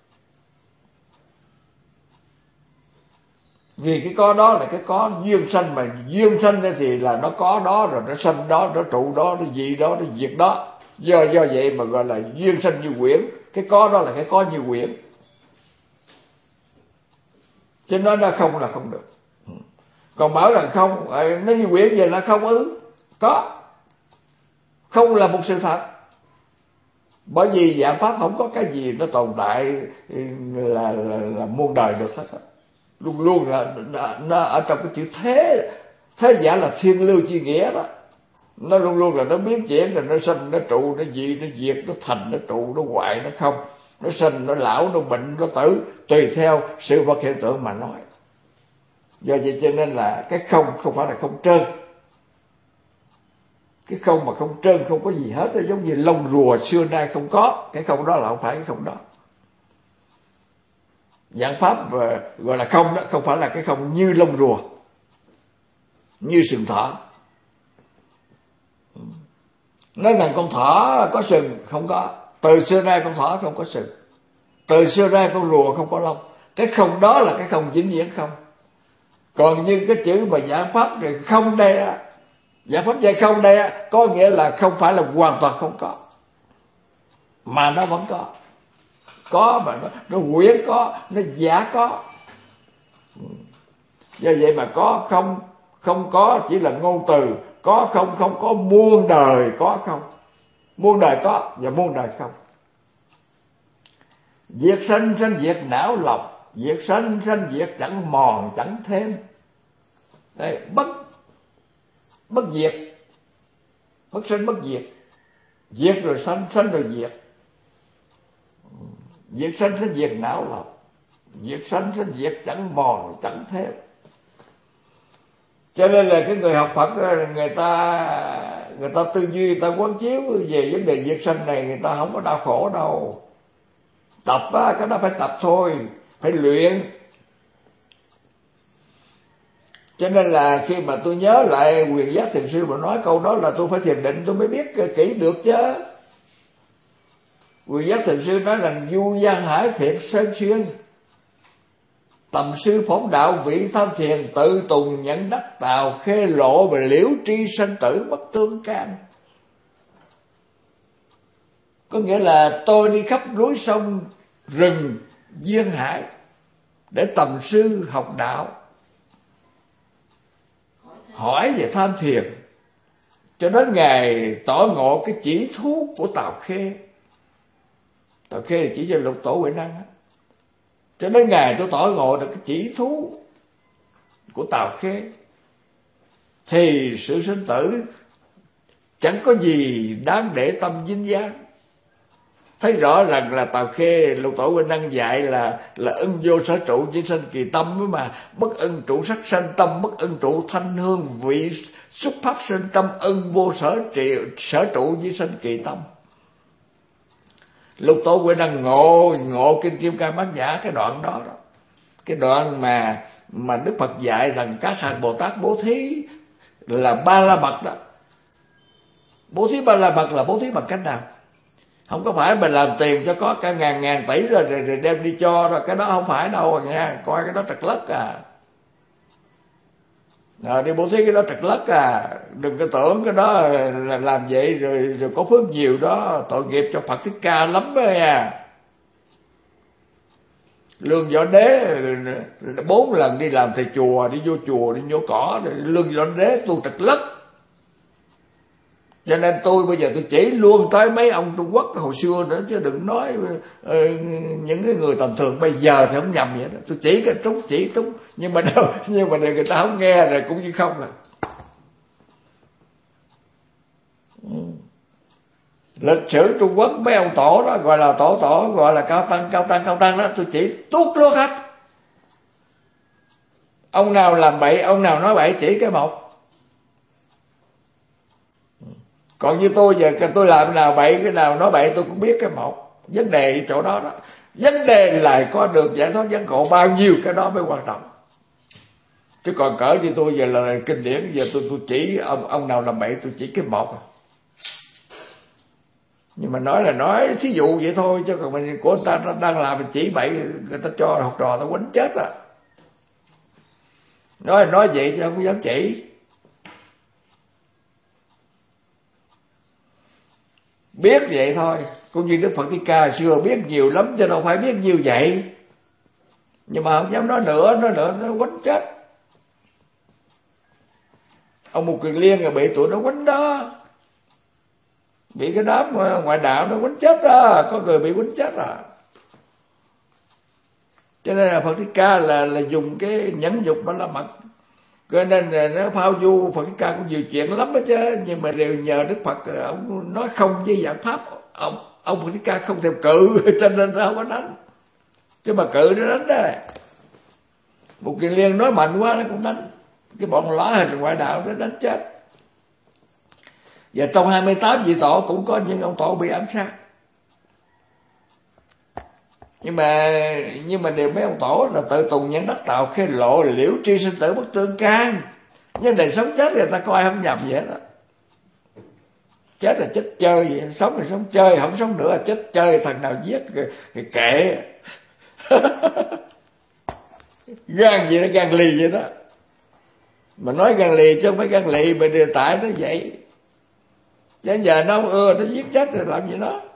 Vì cái có đó là cái có duyên sanh, mà duyên sanh thì là nó có đó rồi nó sanh đó, nó trụ đó, nó dị đó, nó diệt đó. Do do vậy mà gọi là duyên sanh như quyển. Cái có đó là cái có như quyển. Chứ nói nó không là không được. Còn bảo rằng không, nó như quyển vậy là không ư? Có. Không là một sự thật. Bởi vì dạng pháp không có cái gì nó tồn tại là, là, là muôn đời được hết. Luôn luôn là nó, nó ở trong cái chữ thế. Thế giả là thiên lưu chi nghĩa đó. Nó luôn luôn là nó biến chuyển, là nó sanh, nó trụ, nó dị, nó diệt, nó thành, nó trụ, nó hoại, nó không. Nó sanh, nó lão, nó bệnh, nó tử, tùy theo sự vật hiện tượng mà nói. Do vậy cho nên là cái không không phải là không trơn. Cái không mà không trơn, không có gì hết, nó giống như lông rùa xưa nay không có. Cái không đó là không phải cái không đó. Dạng pháp gọi là không đó, không phải là cái không như lông rùa, như sừng thỏ. Nói rằng con thỏ có sừng, không có. Từ xưa nay con thỏ không có sừng. Từ xưa nay con rùa không có lông. Cái không đó là cái không vĩnh viễn không. Còn như cái chữ mà dạng pháp thì không đây á, dạng pháp dạy không đây á, có nghĩa là không phải là hoàn toàn không có, mà nó vẫn có. Có mà nó, nó quyển có, nó giả có. Do vậy mà có không, không có chỉ là ngôn từ. Có không, không có muôn đời có không. Muôn đời có và muôn đời không. Diệt sanh sanh diệt não lọc, diệt sanh sanh diệt chẳng mòn chẳng thêm. Đây, bất bất diệt, bất sanh bất diệt. Diệt rồi sanh, sanh rồi diệt. Diệt sanh sanh diệt não lọc, diệt sanh sanh diệt chẳng mòn chẳng thêm. Cho nên là cái người học Phật, người ta người ta tư duy, người ta quán chiếu về vấn đề diệt sanh này, người ta không có đau khổ đâu. Tập á, cái đó phải tập thôi, phải luyện. Cho nên là khi mà tôi nhớ lại Quyền Giác Thiền Sư mà nói câu đó là tôi phải thiền định tôi mới biết kỹ được chứ. Quyền Giác Thiền Sư nói rằng du giang hải thiện sơn xuyên, tầm sư phóng đạo vị tham thiền, tự tùng nhận đắc tào khê lộ, và liễu tri sanh tử bất tương can. Có nghĩa là tôi đi khắp núi sông rừng duyên hải để tầm sư học đạo, hỏi về tham thiền, cho đến ngày tỏ ngộ cái chỉ thú của Tào Khê. Tào Khê là chỉ cho Lục Tổ Huệ Năng. Cho đến ngày tôi tỏ ngộ được cái chỉ thú của Tào Khê, thì sự sinh tử chẳng có gì đáng để tâm dính dáng. Thấy rõ rằng là Tào Khê, Lục Tổ Huệ Năng dạy là là ưng vô sở trụ chỉ sanh kỳ tâm, mà bất ưng trụ sắc sanh tâm, bất ưng trụ thanh hương vị xúc pháp sinh tâm, ưng vô sở trị sở trụ chỉ sanh kỳ tâm. Lục Tổ Huệ Năng ngộ ngộ kinh Kim Cang Bát Nhã cái đoạn đó đó. Cái đoạn mà mà Đức Phật dạy rằng các hạng Bồ Tát bố thí là ba la mật đó. Bố thí ba la mật là bố thí bằng cách nào? Không có phải mình làm tiền cho có cả ngàn ngàn tỷ rồi, rồi, rồi đem đi cho rồi, cái đó không phải đâu nha, coi cái đó trật lất à. Rồi đi bố thí cái đó trật lất à, đừng có tưởng cái đó là làm vậy rồi rồi có phước nhiều đó, tội nghiệp cho Phật Thích Ca lắm đó nha. Lương Võ Đế bốn lần đi làm thầy chùa, đi vô chùa, đi nhổ cỏ, Lương Võ Đế tu trật lất. Cho nên tôi bây giờ tôi chỉ luôn tới mấy ông Trung Quốc hồi xưa nữa, chứ đừng nói uh, những cái người tầm thường bây giờ thì không nhầm vậy đó. Tôi chỉ cái trúng chỉ trúng, nhưng mà đâu, nhưng mà người ta không nghe rồi cũng như không là. Ừ. Lịch sử Trung Quốc mấy ông tổ đó gọi là tổ tổ, gọi là cao tăng cao tăng cao tăng đó, tôi chỉ tuốt luôn hết. Ông nào làm bậy, ông nào nói bậy chỉ cái một. Còn như tôi giờ tôi làm cái nào bậy, cái nào nói bậy tôi cũng biết cái một. Vấn đề chỗ đó đó. Vấn đề là có được giải thoát giác ngộ bao nhiêu, cái đó mới quan trọng. Chứ còn cỡ như tôi giờ là kinh điển, giờ tôi tôi chỉ ông ông nào làm bậy tôi chỉ cái một. Nhưng mà nói là nói thí dụ vậy thôi, chứ còn mình của người ta đang làm mình chỉ bậy, người ta cho học trò nó quánh chết à. Nói nói vậy chứ không dám chỉ. Biết vậy thôi, cũng như Đức Phật Thích Ca xưa biết nhiều lắm chứ đâu phải biết nhiều vậy. Nhưng mà không dám nói nữa, nói nữa nó quánh chết. Ông Mục Kiền Liên rồi bị tụi nó quánh đó, bị cái đám ngoại đạo nó quánh chết đó, có người bị quánh chết à. Cho nên là Phật Thích Ca là là dùng cái nhẫn nhục mà là mật. Cho nên là nó phao du Phật Thích Ca cũng nhiều chuyện lắm đó chứ, nhưng mà đều nhờ Đức Phật ông nói không với giảng pháp, ông ông Phật Thích Ca không thèm cự cho nên nó không có đánh. Chứ mà cự nó đánh đó. Một Kiền Liên nói mạnh quá nó cũng đánh. Cái bọn lõa hình ngoại đạo nó đánh chết. Và trong hai mươi tám vị tổ cũng có những ông tổ bị ám sát. Nhưng mà nhưng mà đều mấy ông tổ là tự tùng nhân đắc tạo khê lộ liễu tri sinh tử bất tương can. Nhưng đời sống chết người ta coi không nhầm vậy đó. Chết là chết chơi vậy, sống là sống chơi, không sống nữa là chết chơi, thằng nào giết thì kệ. Gan gì nó gan lì vậy đó. Mà nói gan lì chứ không phải gan lì, mà điều tại nó vậy. Chứ giờ nó ưa nó giết chết rồi làm gì nó.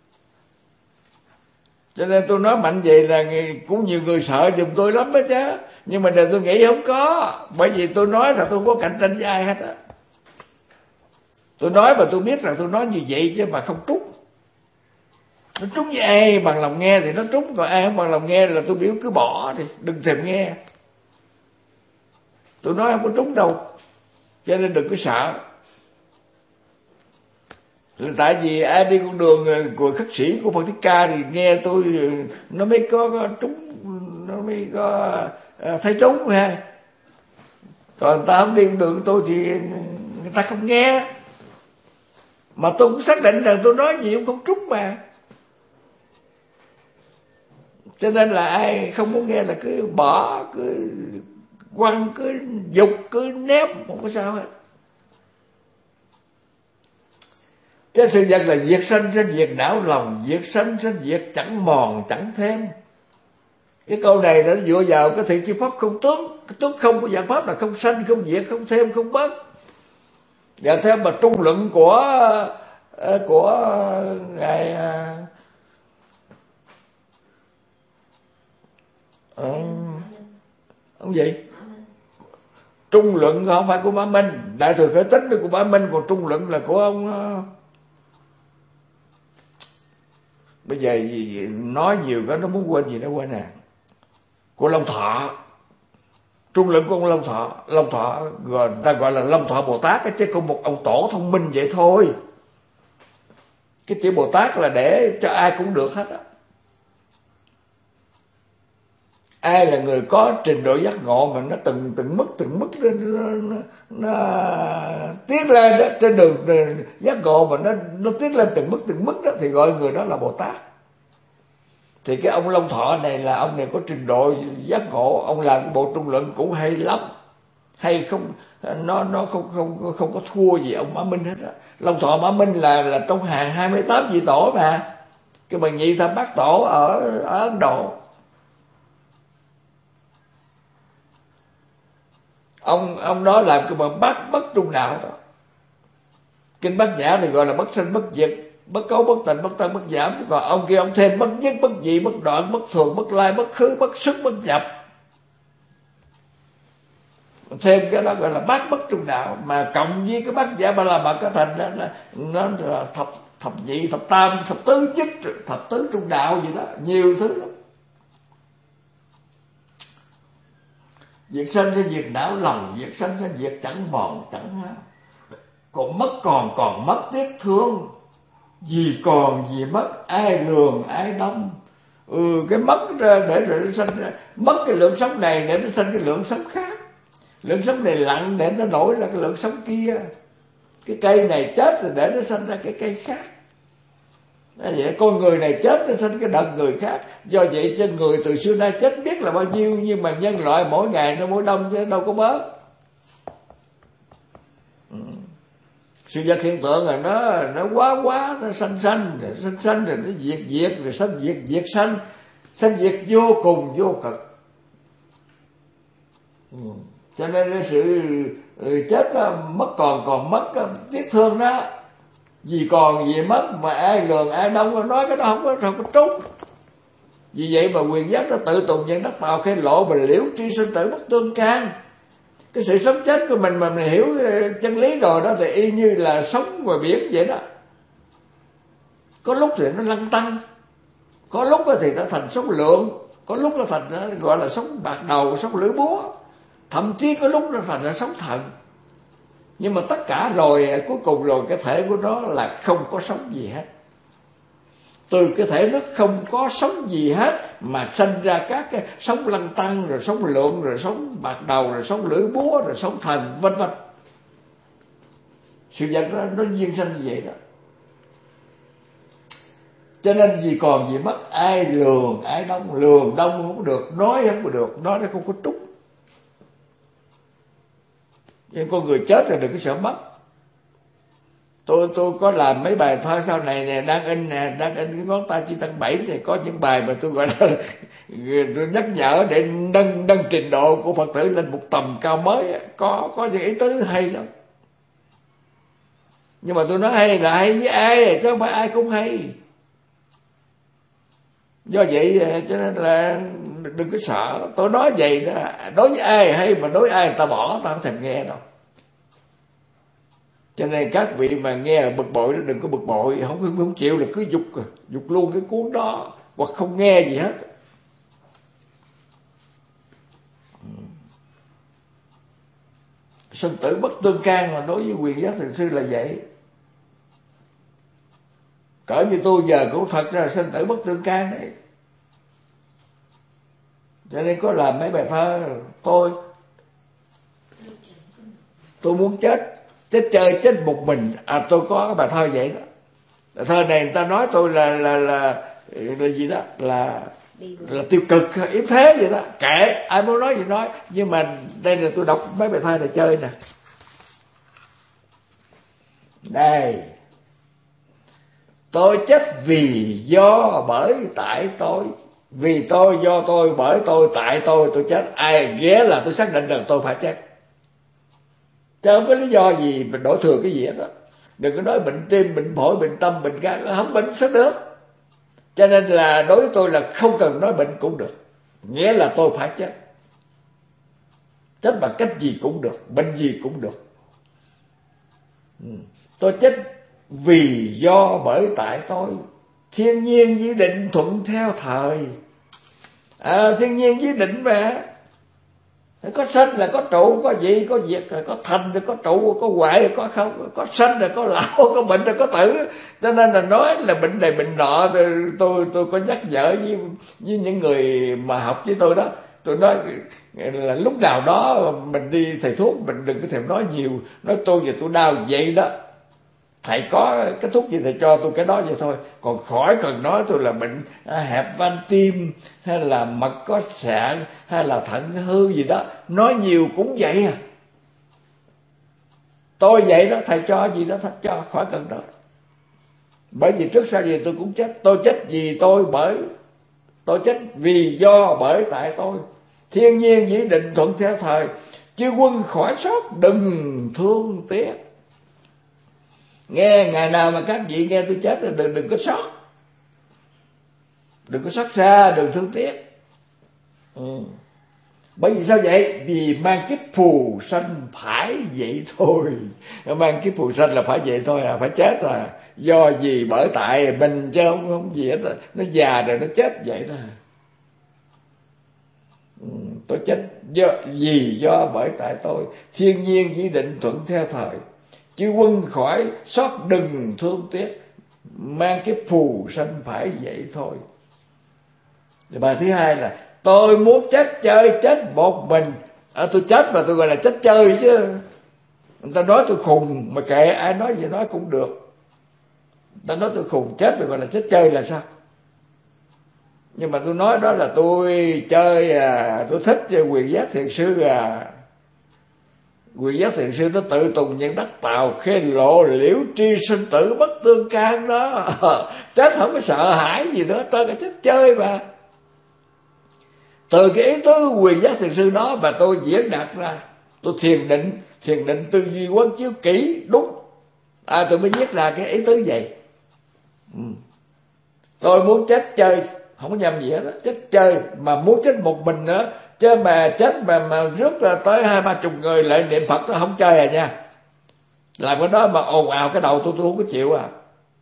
Cho nên tôi nói mạnh vậy là cũng nhiều người sợ giùm tôi lắm đó chứ. Nhưng mà đừng tôi nghĩ không có. Bởi vì tôi nói là tôi không có cạnh tranh với ai hết á. Tôi nói mà tôi biết rằng tôi nói như vậy chứ mà không trúng. Nó trúng với ai bằng lòng nghe thì nó trúng. Còn ai không bằng lòng nghe là tôi biểu cứ bỏ đi, đừng thèm nghe. Tôi nói không có trúng đâu. Cho nên đừng có sợ. Là tại vì ai đi con đường của khất sĩ của Phật Thích Ca thì nghe tôi nó mới có, có trúng, nó mới có thấy trúng ha. Còn người ta không đi con đường của tôi thì người ta không nghe. Mà tôi cũng xác định rằng tôi nói gì cũng không trúng mà. Cho nên là ai không muốn nghe là cứ bỏ, cứ quăng, cứ dục, cứ nép, không có sao hết. Cái sự vật là diệt sanh sanh diệt não lòng, diệt sanh sanh diệt chẳng mòn chẳng thêm. Cái câu này nó dựa vào cái thị chi pháp không tướng. Cái tướng không của dạng pháp là không sanh, không diệt, không thêm, không bớt. Và theo mà trung luận của của ngài ông, ông gì? Trung luận không phải của Mã Minh, Đại Thừa Khởi Tính của Mã Minh, còn trung luận là của ông. Bây giờ nói nhiều cái nó muốn quên gì nó quên à. Của Long Thọ. Trung luận của ông Long Thọ. Long Thọ người ta gọi là Long Thọ Bồ Tát, chứ không một ông tổ thông minh vậy thôi. Cái chữ Bồ Tát là để cho ai cũng được hết á. Ai là người có trình độ giác ngộ mà nó từng từng mức từng mức nó, nó, nó tiến lên đó, trên đường giác ngộ mà nó nó tiến lên từng mức từng mức đó thì gọi người đó là Bồ Tát. Thì cái ông Long Thọ này là ông này có trình độ giác ngộ, ông làm cái bộ trung luận cũng hay lắm, hay không, nó nó không không không có thua gì ông Mã Minh hết á. Long Thọ Mã Minh là là trong hàng hai mươi tám vị tổ mà, cái bằng nhị tham bát tổ ở ở Ấn Độ. Ông ông đó làm cái bằng bát bất trung đạo đó. Kinh Bát Nhã thì gọi là bất sanh bất diệt, bất cấu bất tịnh, bất tăng bất giảm. Còn ông kia ông thêm bất nhất, bất dị, bất đoạn, bất thường, bất lai, bất khứ, bất xuất, bất nhập. Thêm cái đó gọi là bát bất trung đạo. Mà cộng với cái bát Nhã Ba La Mật cái thành đó là nó là thập thập nhị, thập tam, thập tứ nhất, thập tứ trung đạo gì đó, nhiều thứ lắm. Diệt sanh sẽ diệt não lòng, diệt sanh sẽ diệt chẳng mòn chẳng hao. Còn mất còn còn mất tiếc thương, gì còn gì mất, ai lường ai đâm. Ừ, cái mất ra để rồi nó sanh ra, mất cái lượng sống này để nó sanh cái lượng sống khác. Lượng sống này lặng để nó nổi ra cái lượng sống kia. Cái cây này chết rồi để nó sanh ra cái cây khác. Vậy con người này chết nó sinh cái đợt người khác. Do vậy cho người từ xưa nay chết biết là bao nhiêu, nhưng mà nhân loại mỗi ngày nó mỗi đông chứ đâu có bớt. Ừ. Sự vật hiện tượng là nó nó quá quá, nó sanh sanh rồi sanh sanh rồi nó diệt diệt rồi sanh diệt diệt sanh, sanh diệt vô cùng vô cực. Ừ. Cho nên cái sự chết đó, mất còn còn mất đó, tiếc thương đó. Vì còn gì mất mà ai lường ai đông nói cái đó không có không có trúng. Vì vậy mà quyền giác nó tự tùng nhân đắc tạo khai lộ mà liễu tri sinh tử bất tương can. Cái sự sống chết của mình mà mình hiểu chân lý rồi đó thì y như là sống ngoài biển vậy đó. Có lúc thì nó lăn tăng, có lúc thì nó thành sống lượng, có lúc nó thành nó gọi là sống bạc đầu, sống lưỡi búa, thậm chí có lúc nó thành là sống thần. Nhưng mà tất cả rồi cuối cùng rồi cái thể của nó là không có sống gì hết. Từ cái thể nó không có sống gì hết mà sinh ra các cái sống lăn tăng, rồi sống lượng, rồi sống bạc đầu, rồi sống lưỡi búa, rồi sống thần, vân vân. Sự vật nó, nó duyên sinh như vậy đó. Cho nên gì còn gì mất, ai lường ai đông, lường đông không có được, nói không có được, nói nó không có trúng. Nhưng con người chết rồi đừng có sợ mất. Tôi tôi có làm mấy bài thơ sau này nè, đang in nè, đang in cái ngón tay chi tăng bảy thì có những bài mà tôi gọi là tôi nhắc nhở để nâng nâng trình độ của Phật tử lên một tầm cao mới. Có có những ý tứ hay lắm. Nhưng mà tôi nói hay là hay với ai, chứ không phải ai cũng hay. Do vậy cho nên là đừng có sợ. Tôi nói vậy đó, đối với ai hay mà đối với ai người ta bỏ, ta không thèm nghe đâu. Cho nên các vị mà nghe bực bội đó đừng có bực bội, không không, không chịu là cứ dục dục luôn cái cuốn đó, hoặc không nghe gì hết. Sinh tử bất tương can mà đối với quyền giác thiền sư là vậy. Cỡ như tôi giờ cũng thật ra là sinh tử bất tương can đấy. Cho nên có làm mấy bài thơ, tôi tôi muốn chết, chết chơi chết một mình. À tôi có cái bài thơ vậy đó. Bài thơ này người ta nói tôi là là là là gì đó, là là tiêu cực, yếu thế vậy đó. Kệ, ai muốn nói gì nói. Nhưng mà đây là tôi đọc mấy bài thơ này chơi nè. Đây. Tôi chết vì do bởi tại tôi. Vì tôi, do tôi, bởi tôi, tại tôi, tôi chết. Ai ghé là tôi xác định rằng tôi phải chết. Chứ không có lý do gì mình đổ thừa cái gì hết đó. Đừng có nói bệnh tim, bệnh phổi, bệnh tâm, bệnh gan, không bệnh sao được. Cho nên là đối với tôi là không cần nói bệnh cũng được. Nghĩa là tôi phải chết. Chết bằng cách gì cũng được, bệnh gì cũng được. Tôi chết vì do bởi tại tôi. Thiên nhiên di định thuận theo thời. À, thiên nhiên di định mà. Có sanh là có trụ, có gì, có diệt, có thành là có trụ, có hoại là có không, có sanh là có lão, có bệnh là có tử. Cho nên là nói là bệnh này bệnh nọ, tôi tôi, tôi có nhắc nhở với, với những người mà học với tôi đó. Tôi nói là lúc nào đó mình đi thầy thuốc mình đừng có thèm nói nhiều. Nói tôi giờ tôi đau vậy đó, thầy có cái thuốc gì thầy cho tôi cái đó vậy thôi. Còn khỏi cần nói tôi là bệnh hẹp van tim, hay là mật có sạn, hay là thận hư gì đó. Nói nhiều cũng vậy à. Tôi vậy đó, thầy cho gì đó thầy cho, khỏi cần nói. Bởi vì trước sau gì tôi cũng chết. Tôi chết vì tôi bởi tôi chết vì do bởi tại tôi. Thiên nhiên dĩ định thuận theo thời. Chư quân khỏi sót đừng thương tiếc. Nghe ngày nào mà các vị nghe tôi chết thì đừng, đừng có sót. Đừng có xót xa, đừng thương tiếc. Ừ. Bởi vì sao vậy? Vì mang kiếp phù sanh phải vậy thôi. Mang kiếp phù sanh là phải vậy thôi à, phải chết à. Do gì bởi tại mình chứ không, không gì hết à. Nó già rồi nó chết vậy đó. Ừ. Tôi chết do, vì do bởi tại tôi. Thiên nhiên chỉ định thuận theo thời. Chư quân khỏi xót đừng thương tiếc. Mang cái phù sanh phải vậy thôi. Và bài thứ hai là tôi muốn chết chơi chết một mình. À, tôi chết mà tôi gọi là chết chơi chứ. Người ta nói tôi khùng mà kệ, ai nói gì nói cũng được. Ta nói tôi khùng, chết rồi gọi là chết chơi là sao? Nhưng mà tôi nói đó là tôi chơi à, tôi thích Quyền Giác Thiền Sư à. Quyền Giác Thiền Sư nó tự tùng những đắc tào, khê lộ liễu tri sinh tử bất tương can đó. Chết không có sợ hãi gì nữa, tôi là chết chơi mà. Từ cái ý tứ Quyền Giác Thiền Sư đó mà tôi diễn đạt ra, tôi thiền định, thiền định tư duy quán chiếu kỹ đúng, à, tôi mới viết ra cái ý tứ vậy. Ừ. Tôi muốn chết chơi, không có nhầm gì hết đó, chết chơi mà muốn chết một mình nữa, chứ mà chết mà mà rước ra tới hai ba chục người lại niệm Phật nó không chơi à nha. Làm cái đó mà ồn ào cái đầu tôi tôi không có chịu à.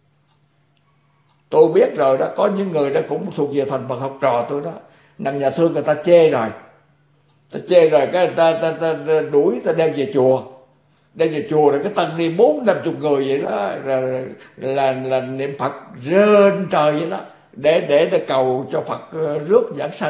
Tôi biết rồi đó, có những người đó cũng thuộc về thành phần học trò tôi đó, nằm nhà thương người ta chê rồi, ta chê rồi cái người ta, ta, ta, ta đuổi ta đem về chùa, đem về chùa rồi cái tăng đi bốn năm chục người vậy đó, là, là, là niệm Phật rên trời vậy đó, để để ta cầu cho Phật rước giảng sanh.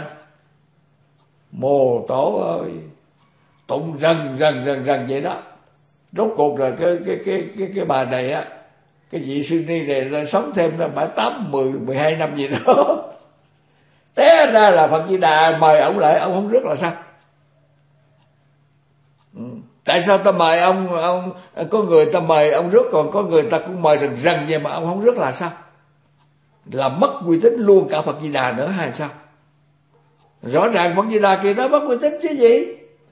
Mồ Tổ ơi, tụng rần rần rần rần vậy đó. Rốt cuộc rồi cái cái cái cái cái bà này á, cái vị sư ni này là sống thêm là bảy tám mười mười hai năm gì đó. Té ra là Phật Di Đà mời ông lại, ông không rước là sao? Ừ. Tại sao ta mời ông, ông có người ta mời ông rước, còn có người ta cũng mời rần rần vậy mà ông không rước là sao? Là mất uy tín luôn cả Phật Di Đà nữa hay sao? Rõ ràng Phật Di Đà kia đó mất uy tín chứ gì?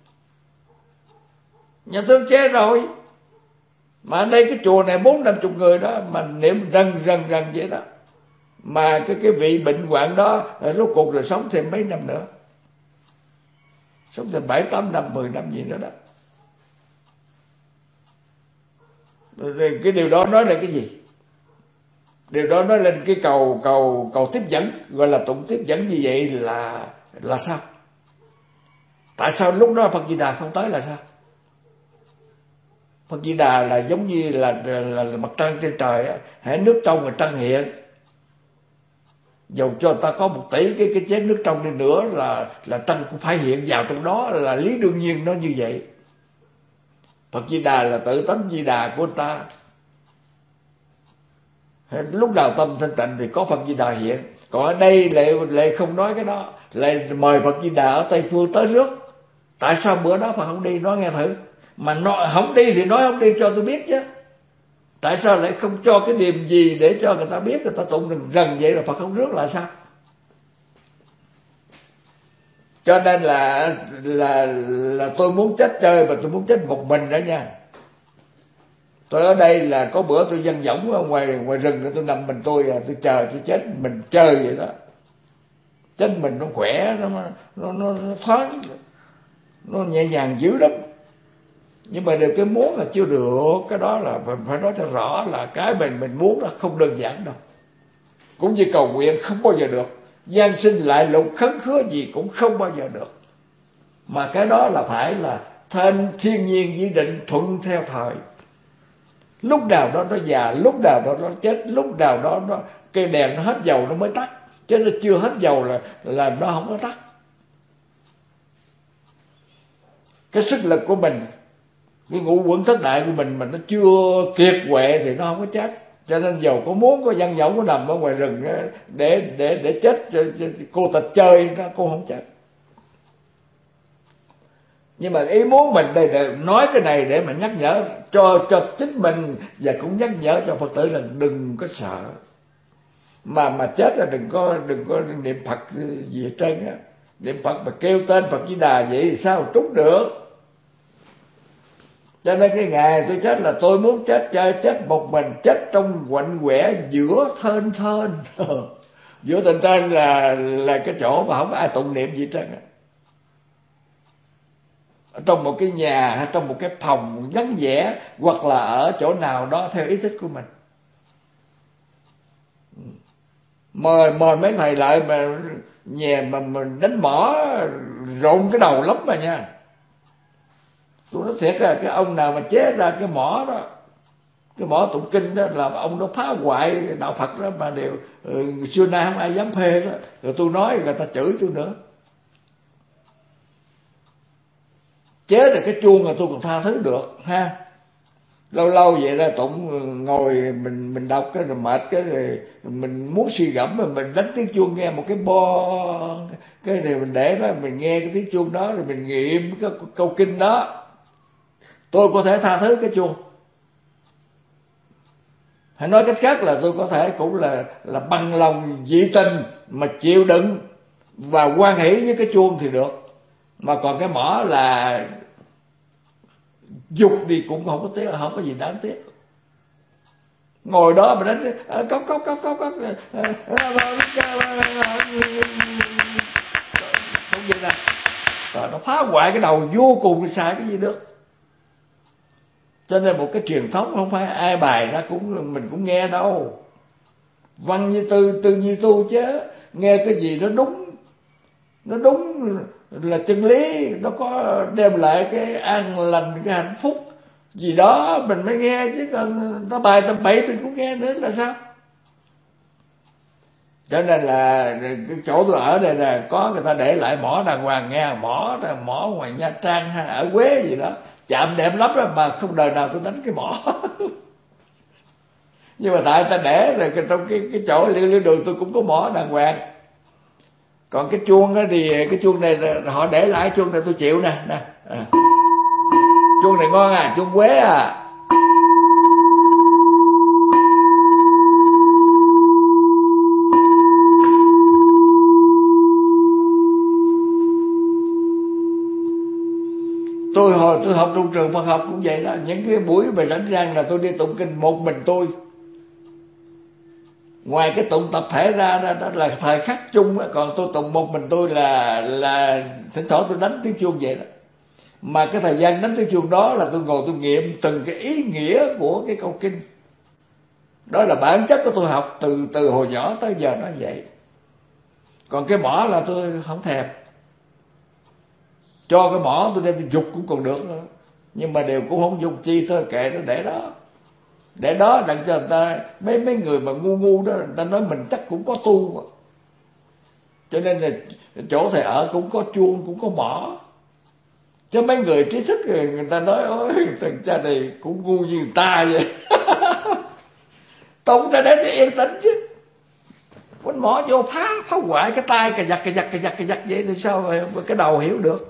Nhà thương che rồi. Mà ở đây cái chùa này bốn năm chục người đó mà niệm rần rần rần vậy đó. Mà cái cái vị bệnh hoạn đó rốt cuộc rồi sống thêm mấy năm nữa, sống thêm bảy tám năm mười năm gì nữa đó. Cái điều đó nói là cái gì? Điều đó nói lên cái cầu cầu cầu tiếp dẫn, gọi là tụng tiếp dẫn như vậy là là sao? Tại sao lúc đó Phật Di Đà không tới là sao? Phật Di Đà là giống như là, là, là, là mặt trăng trên trời á, hễ nước trong là trăng hiện. Dầu cho ta có một tỷ cái cái chén nước trong đi nữa là là trăng cũng phải hiện vào trong đó, là lý đương nhiên nó như vậy. Phật Di Đà là tự tánh Di Đà của ta. Lúc nào tâm thanh tịnh thì có Phật Di Đà hiện. Còn ở đây lại lại không nói cái đó, lại mời Phật Di Đà ở Tây Phương tới rước. Tại sao bữa đó Phật không đi, nói nghe thử. Mà nói không đi thì nói không đi cho tôi biết chứ. Tại sao lại không cho cái điềm gì để cho người ta biết, người ta tụng rần rần vậy là Phật không rước là sao? Cho nên là là là tôi muốn chết chơi mà tôi muốn chết một mình đó nha. Tôi ở đây là có bữa tôi dân võng ở ngoài ngoài rừng, tôi nằm mình tôi à, tôi chờ tôi chết mình chơi vậy đó. Chết mình nó khỏe, nó nó nó, nó thoáng, nó nhẹ nhàng dữ lắm. Nhưng mà điều cái muốn là chưa được, cái đó là phải, phải nói cho rõ là cái mình mình muốn nó không đơn giản đâu. Cũng như cầu nguyện không bao giờ được, gian sinh lại lục khấn khứa gì cũng không bao giờ được. Mà cái đó là phải là thân thiên nhiên chỉ định thuận theo thời. Lúc nào đó nó già, lúc nào đó nó chết, lúc nào đó nó cây đèn nó hết dầu nó mới tắt, chứ nó chưa hết dầu là là nó không có tắt. Cái sức lực của mình, cái ngũ quẩn thất đại của mình mà nó chưa kiệt quệ thì nó không có chết. Cho nên dầu có muốn có văn võng có nằm ở ngoài rừng để để để chết cô tịch chơi nó cô không chết. Nhưng mà ý muốn mình đây để nói cái này để mà nhắc nhở cho cho chính mình, và cũng nhắc nhở cho Phật tử là đừng có sợ. Mà mà chết là đừng có đừng có niệm Phật gì hết trơn á. Niệm Phật mà kêu tên Phật Di Đà vậy thì sao trúng được. Cho nên cái ngày tôi chết là tôi muốn chết chơi, chết một mình, chết trong quạnh quẻ giữa thên thên. Giữa thên thên là là cái chỗ mà không có ai tụng niệm gì hết trơn á. Trong một cái nhà hay trong một cái phòng vắng vẻ, hoặc là ở chỗ nào đó theo ý thích của mình. Mời mời mấy thầy lại mà nhà mà mình đánh mỏ rộn cái đầu lắm mà nha. Tôi nói thiệt là cái ông nào mà chế ra cái mỏ đó, cái mỏ tụng kinh đó, là ông đó phá hoại đạo Phật đó mà đều ừ, xưa nay không ai dám phê đó. Rồi tôi nói người ta chửi tôi nữa. Chế ra cái chuông là tôi còn tha thứ được ha. lâu lâu vậy là tụng ngồi mình mình đọc cái rồi mệt cái rồi mình muốn suy gẫm mà mình đánh tiếng chuông nghe một cái bo, cái này mình để đó mình nghe cái tiếng chuông đó rồi mình nghiệm cái câu kinh đó, tôi có thể tha thứ cái chuông. Hay nói cách khác là tôi có thể cũng là là bằng lòng dị tình mà chịu đựng và hoan hỷ với cái chuông thì được. Mà còn cái mỏ là dục đi cũng không có tiếc, không có gì đáng tiếc. Ngồi đó mà đánh cốc cốc cốc cốc cốc không vậy nè, rồi nó phá hoại cái đầu vô cùng, xài cái gì được. Cho nên một cái truyền thống không phải ai bài ra cũng mình cũng nghe đâu. Văn như tư, tư như tu chứ. Nghe cái gì nó đúng, nó đúng là chân lý, nó có đem lại cái an lành, cái hạnh phúc gì đó mình mới nghe, chứ còn ta bài ta bậy mình cũng nghe nữa là sao. Cho nên là cái chỗ tôi ở đây là có người ta để lại mỏ đàng hoàng nghe, mỏ mỏ ngoài Nha Trang hay ở Quế gì đó, chạm đẹp lắm đó, mà không đời nào tôi đánh cái mỏ. Nhưng mà tại ta để rồi trong cái cái chỗ liêu liêu đường tôi cũng có mỏ đàng hoàng. Còn cái chuông đó thì cái chuông này họ để lại, chuông này tôi chịu nè nè à. Chuông này ngon à, chuông Quế à. Tôi hồi tôi học trong trường Phật học cũng vậy đó, những cái buổi mà rảnh rang là tôi đi tụng kinh một mình tôi. Ngoài cái tụng tập thể ra đó, đó là thời khắc chung, còn tôi tụng một mình tôi là là thỉnh thoảng tôi đánh tiếng chuông vậy đó. Mà cái thời gian đánh tiếng chuông đó là tôi ngồi tôi nghiệm từng cái ý nghĩa của cái câu kinh. Đó là bản chất của tôi học từ từ hồi nhỏ tới giờ nó vậy. Còn cái mỏ là tôi không thèm. Cho cái mỏ tôi đem dục cũng còn được nữa, nhưng mà đều cũng không dùng chi, thôi kệ nó để đó. Để đó đặng cho người ta, mấy mấy người mà ngu ngu đó, người ta nói mình chắc cũng có tu. Cho nên là chỗ thầy ở cũng có chuông, cũng có mỏ. Chứ mấy người trí thức người, người ta nói ôi thằng cha này cũng ngu như người ta vậy. Tụng ra để cho yên tĩnh chứ. Quánh mỏ vô phá, phá hoại cái tay cà giặt cà giặt cà giặt cà giặt vậy thì sao mà cái đầu hiểu được.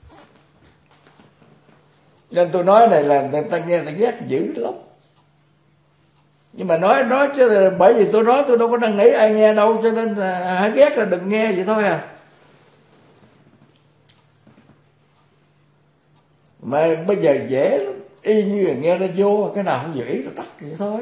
Nên tôi nói này là người ta nghe người ta ghét dữ lắm. Nhưng mà nói nói chứ bởi vì tôi nói tôi đâu có năn nỉ ai nghe đâu, cho nên là hãy ghét là đừng nghe vậy thôi à. Mà bây giờ dễ lắm, y như là nghe ra vô, cái nào không dự ý là tắt vậy thôi.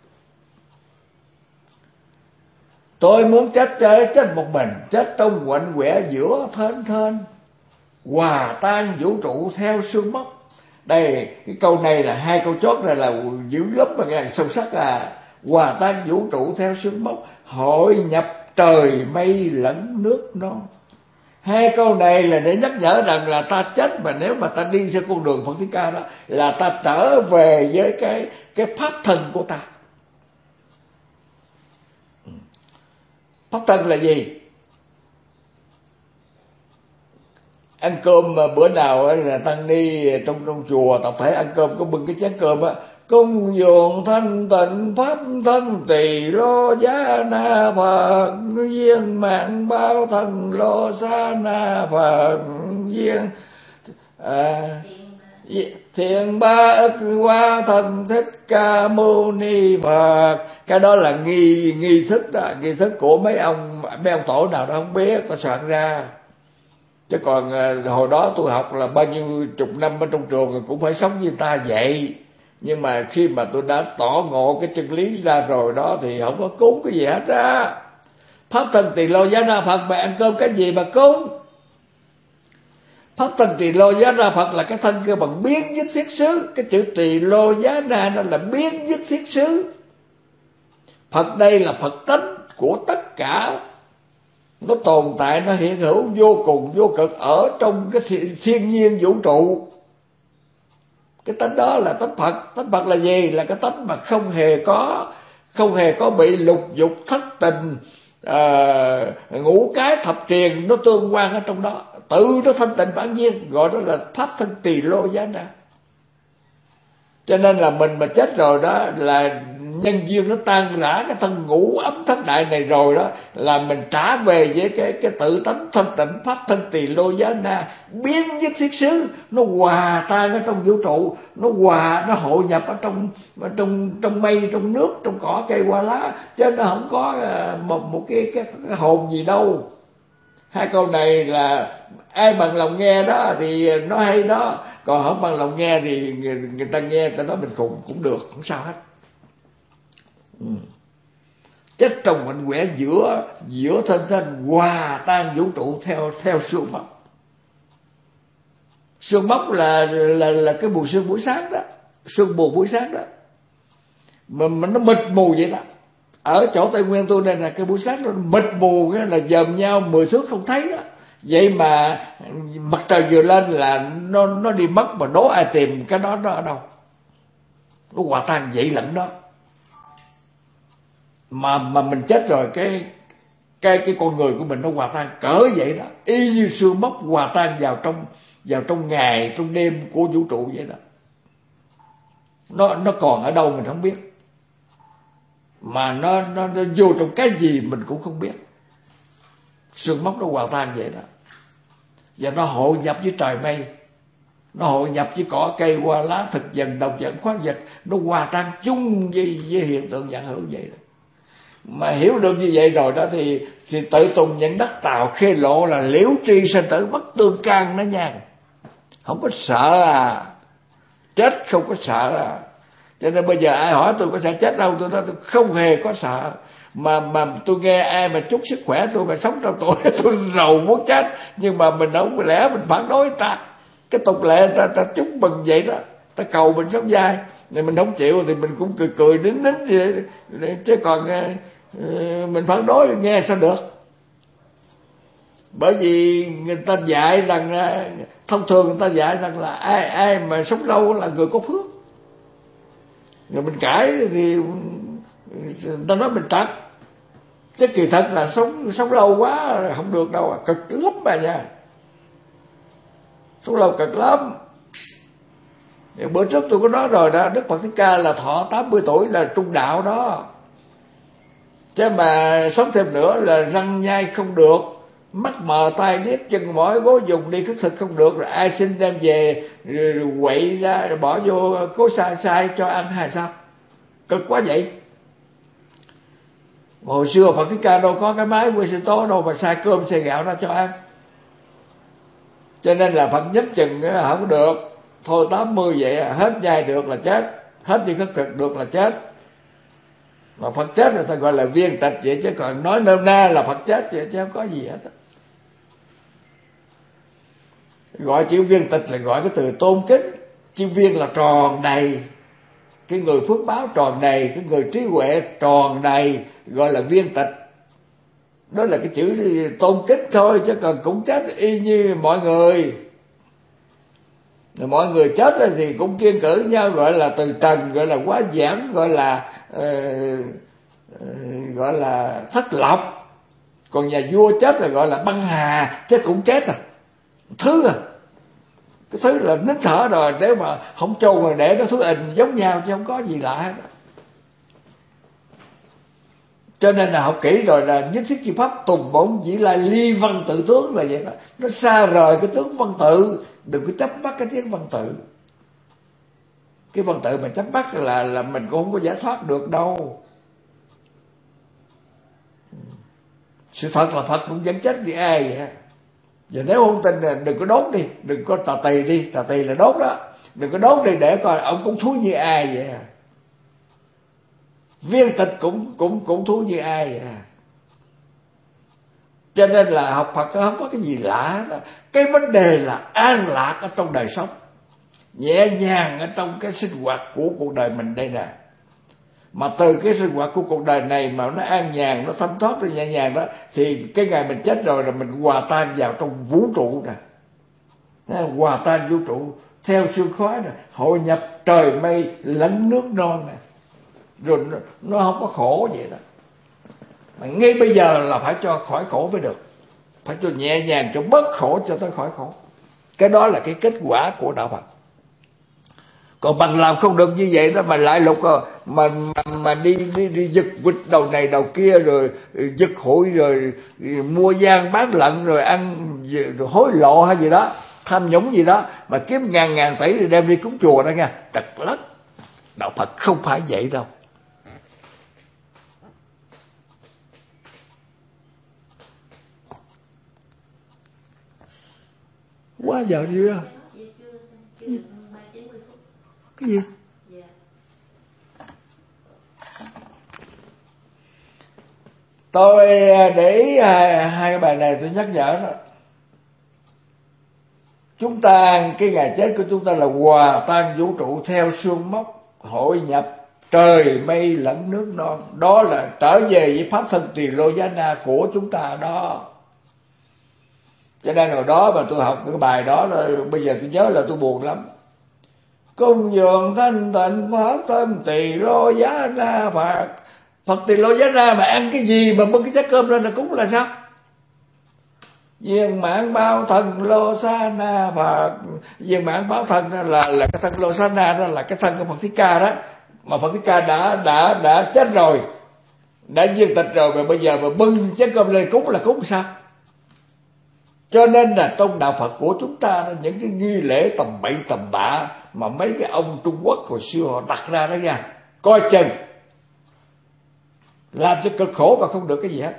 Tôi muốn chết chơi, chết một mình, chết trong quạnh quẻ giữa thênh thênh, hòa tan vũ trụ theo sương mốc. Đây, cái câu này là hai câu chót này là dữ lắm mà nghe sâu sắc à. Hòa tan vũ trụ theo sương mốc, hội nhập trời mây lẫn nước non. Hai câu này là để nhắc nhở rằng là ta chết, mà nếu mà ta đi theo con đường Phật Thích Ca đó là ta trở về với cái cái pháp thân của ta. Pháp thân là gì? Ăn cơm mà bữa nào là tăng ni trong trong chùa tập thể ăn cơm có bưng cái chén cơm á, cung dường thanh tịnh pháp thân tỳ lô giá na Phật, viên mạng bao thần lô sa na Phật, viên à, thiện ba ức qua thần Thích Ca Mâu Ni Phật. Cái đó là nghi nghi thức đó, nghi thức của mấy ông mấy ông tổ nào đó không biết, ta soạn ra. Chứ còn hồi đó tôi học là bao nhiêu chục năm ở trong trường cũng phải sống như ta vậy. Nhưng mà khi mà tôi đã tỏ ngộ cái chân lý ra rồi đó thì không có cúng cái gì hết á. Pháp thân tỳ lô giá na Phật, mà ăn cơm cái gì mà cúng? Pháp thân tỳ lô giá na Phật là cái thân kêu bằng biến nhất thiết xứ. Cái chữ tỳ lô giá na nó là biến nhất thiết xứ. Phật đây là Phật tánh của tất cả, nó tồn tại, nó hiện hữu vô cùng vô cực ở trong cái thiên nhiên vũ trụ. Cái tánh đó là tánh Phật. Tánh Phật là gì? Là cái tánh mà không hề có không hề có bị lục dục thất tình à, ngũ cái thập triền nó tương quan ở trong đó, tự nó thanh tịnh bản nhiên, gọi đó là pháp thân tỳ lô giá na. Cho nên là mình mà chết rồi đó, là nhân duyên nó tan rã cái thân ngũ ấm thất đại này rồi đó, là mình trả về với cái cái tự tánh thanh tịnh pháp thân tỳ lô giá na, biến nhất thiết xứ, nó hòa tan ở trong vũ trụ, nó hòa, nó hội nhập ở trong trong trong mây, trong nước, trong cỏ cây hoa lá, chứ nó không có một một cái cái, cái hồn gì đâu. Hai câu này là ai bằng lòng nghe đó thì nó hay đó, còn không bằng lòng nghe thì người, người ta nghe người ta nói mình cũng cũng được, không sao hết. Ừ. Chết trong mạnh quẻ giữa giữa thân thân, hòa tan vũ trụ theo theo sương mốc. Sương mốc là là là cái mù sương buổi sáng đó, sương mù buổi sáng đó, mà, mà nó mịt mù vậy đó. Ở chỗ Tây Nguyên tôi này là cái buổi sáng nó mịt mù, cái là dòm nhau mười thước không thấy đó. Vậy mà mặt trời vừa lên là nó nó đi mất, mà đố ai tìm cái đó nó ở đâu. Nó hòa tan vậy lẫn đó. Mà mà mình chết rồi, cái cái cái con người của mình nó hòa tan cỡ vậy đó, y như sương mốc hòa tan vào trong vào trong ngày trong đêm của vũ trụ vậy đó. Nó nó còn ở đâu mình không biết, mà nó nó, nó vô trong cái gì mình cũng không biết. Sương mốc nó hòa tan vậy đó, và nó hội nhập với trời mây, nó hội nhập với cỏ cây hoa lá, thực vật, động vật, khoáng vật, nó hòa tan chung với, với hiện tượng vạn hữu vậy đó. Mà hiểu được như vậy rồi đó thì thì tự tùng nhận đắc tào khê lộ, là liễu tri sanh tử bất tương can đó nha. Không có sợ à, chết không có sợ à. Cho nên bây giờ ai hỏi tôi có sợ chết đâu, tôi nói tôi không hề có sợ. Mà mà tôi nghe ai mà chúc sức khỏe tôi mà sống trong tuổi tôi rầu muốn chết, nhưng mà mình không lẽ mình phản đối ta. Cái tục lệ ta ta chúc mừng vậy đó, ta cầu mình sống dai, nên mình không chịu thì mình cũng cười cười nín nín vậy, chứ còn mình phản đối nghe sao được. Bởi vì người ta dạy rằng, thông thường người ta dạy rằng là ai ai mà sống lâu là người có phước. Rồi mình cãi thì người ta nói mình trật, chứ kỳ thật là sống sống lâu quá không được đâu, cực lắm bà nha, sống lâu cực lắm. Thì bữa trước tôi có nói rồi đó, Đức Phật Thích Ca là thọ tám mươi tuổi là trung đạo đó, chứ mà sống thêm nữa là răng nhai không được, mắt mờ tai điếc, chân mỏi gối dùng đi khất thực không được, rồi ai xin đem về rồi, rồi quậy ra rồi bỏ vô cố sai sai cho ăn hay sao? Cực quá vậy. Hồi xưa Phật Thích Ca đâu có cái máy quy sinh tố đâu mà xay cơm xay gạo ra cho ăn. Cho nên là Phật nhấp chừng không được, thôi tám mươi vậy hết nhai được là chết, hết đi khất thực được là chết. Mà Phật chết là ta gọi là viên tịch vậy, chứ còn nói nôm na là Phật chết vậy chứ không có gì hết. Gọi chữ viên tịch là gọi cái từ tôn kính, chữ viên là tròn đầy, cái người phước báo tròn đầy, cái người trí huệ tròn đầy, gọi là viên tịch. Đó là cái chữ tôn kính thôi, chứ còn cũng chết y như mọi người. Rồi mọi người chết thì cũng kiêng cử nhau, gọi là từ trần, gọi là quá giảng, gọi là uh, uh, gọi là thất lộc. Còn nhà vua chết là gọi là băng hà, chứ cũng chết à, thứ à. Cái thứ là nín thở rồi, nếu mà không trâu mà để nó thứ ình giống nhau chứ không có gì lạ hết. Cho nên là học kỹ rồi là nhất thiết chi pháp tùng bổn dĩ lai ly văn tự tướng là vậy đó. Nó xa rời cái tướng văn tự, đừng có chấp bắt cái tiếng văn tự. Cái văn tự mà chấp bắt là là mình cũng không có giải thoát được đâu. Sự thật là Phật cũng vẫn chết vì ai vậy. Và nếu không tin là đừng có đốt đi, đừng có tà tỳ đi, tà tỳ là đốt đó, đừng có đốt đi để coi ông cũng thú như ai vậy. Viên tịch cũng cũng cũng thú như ai vậy. Cho nên là học Phật không có cái gì lạ đó. Cái vấn đề là an lạc ở trong đời sống, nhẹ nhàng ở trong cái sinh hoạt của cuộc đời mình đây nè. Mà từ cái sinh hoạt của cuộc đời này mà nó an nhàn, nó thanh thoát, nó nhẹ nhàng đó, thì cái ngày mình chết rồi là mình hòa tan vào trong vũ trụ nè, hòa tan vũ trụ theo sương khói nè, hội nhập trời mây lẫn nước non nè, rồi nó, nó không có khổ vậy đó. Mà ngay bây giờ là phải cho khỏi khổ mới được, phải cho nhẹ nhàng, cho bớt khổ cho tới khỏi khổ. Cái đó là cái kết quả của đạo Phật. Còn bằng làm không được như vậy đó mà lại lục mà mà, mà đi đi đi giật quýt đầu này đầu kia, rồi giật hụi, rồi mua gian bán lận, rồi ăn rồi hối lộ hay gì đó, tham nhũng gì đó, mà kiếm ngàn ngàn tỷ thì đem đi cúng chùa đó nha, trật lất. Đạo Phật không phải vậy đâu. Quá giờ đi đó. Cái gì? Tôi để ý hai, hai cái bài này tôi nhắc nhở đó. Chúng ta, cái ngày chết của chúng ta là hòa tan vũ trụ theo xương móc, hội nhập trời mây lẫn nước non. Đó là trở về với pháp thân Tỳ Lô Giá Na của chúng ta đó. Cho nên hồi đó mà tôi học cái bài đó là bây giờ tôi nhớ là tôi buồn lắm. Cung dường thanh tịnh pháp thân Tỳ Lô Giá Na Phật. Phật Tỳ Lô Giá Na mà ăn cái gì mà bưng cái chén cơm lên là cúng là sao? Viên mãn báo thân Lô Sa Na Phật. Viên mãn báo thân là là cái thân Lô Sa Na, đó là cái thân của Phật Thích Ca đó. Mà Phật Thích Ca đã đã đã chết rồi, đã viên tịch rồi, mà bây giờ mà bưng chén cơm lên cúng là cúng sao? Cho nên là trong đạo Phật của chúng ta, những cái nghi lễ tầm bậy tầm bạ mà mấy cái ông Trung Quốc hồi xưa họ đặt ra đó nha, coi chừng làm cho cực khổ và không được cái gì hết.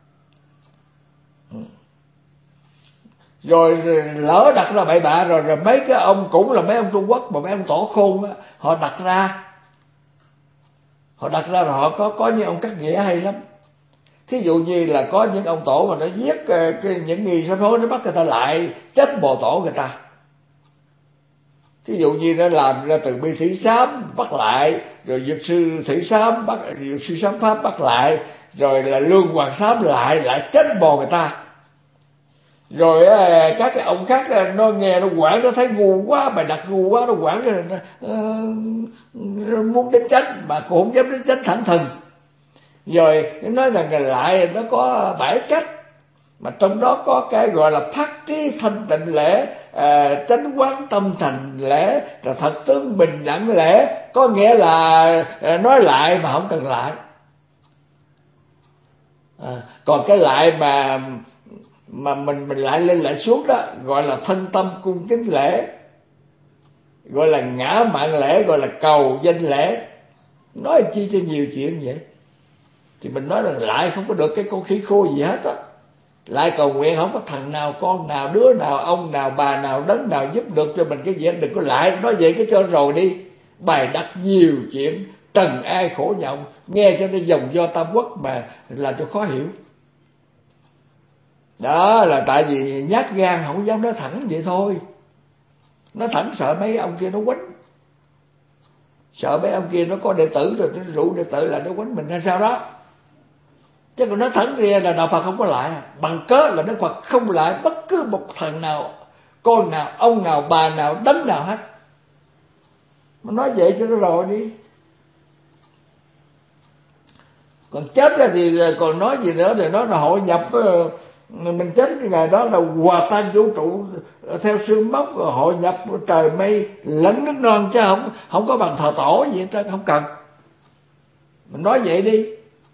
Rồi, rồi lỡ đặt ra bậy bạ rồi, rồi mấy cái ông cũng là mấy ông Trung Quốc mà mấy ông tổ khôn đó, họ đặt ra họ đặt ra rồi họ có có những ông cắt nghĩa hay lắm. Thí dụ như là có những ông tổ mà nó giết cái, những nghi sám hối, nó bắt người ta lại chết bồ tổ người ta. Thí dụ như nó làm ra từ bi thủy sám bắt lại, rồi dược sư thủy sám bắt, dược sư sám pháp bắt lại, rồi là lương hoàng sám lại lại chết bồ người ta. Rồi các cái ông khác nó nghe nó quản, nó thấy ngu quá, bài đặt ngu quá, nó quản cái nó, uh, muốn đến chánh mà cũng không dám đến chánh thẳng thừng. Rồi nói rằng lại nó có bảy cách, mà trong đó có cái gọi là phát trí thanh tịnh lễ, à, chánh quán tâm thành lễ, rồi thật tướng bình đẳng lễ. Có nghĩa là à, nói lại mà không cần lại. À, còn cái lại mà mà mình mình lại lên lại xuống đó gọi là thân tâm cung kính lễ, gọi là ngã mạn lễ, gọi là cầu danh lễ. Nói chi cho nhiều chuyện vậy. Thì mình nói là lại không có được cái con khí khô gì hết á. Lại cầu nguyện không có thằng nào, con nào, đứa nào, ông nào, bà nào, đấng nào giúp được cho mình cái gì hết. Đừng có lại, nói vậy cái cho rồi đi. Bài đặt nhiều chuyện, trần ai khổ nhộng, nghe cho nó dòng do tam quốc mà làm cho khó hiểu. Đó là tại vì nhát gan không dám nói thẳng vậy thôi. Nói thẳng sợ mấy ông kia nó quánh, sợ mấy ông kia nó có đệ tử rồi nó rủ đệ tử là nó quánh mình hay sao đó. Chứ còn nói thẳng ra là đạo Phật không có lại. Bằng cớ là Đức Phật không lại bất cứ một thằng nào, con nào, ông nào, bà nào, đấng nào hết. Mà nói vậy cho nó rồi đi. Còn chết ra thì còn nói gì nữa, thì nói là hội nhập. Mình chết cái ngày đó là hòa tan vũ trụ theo xương móc, hội nhập trời mây lẫn nước non, chứ không không có bằng thờ tổ gì hết, không cần. Mình nói vậy đi.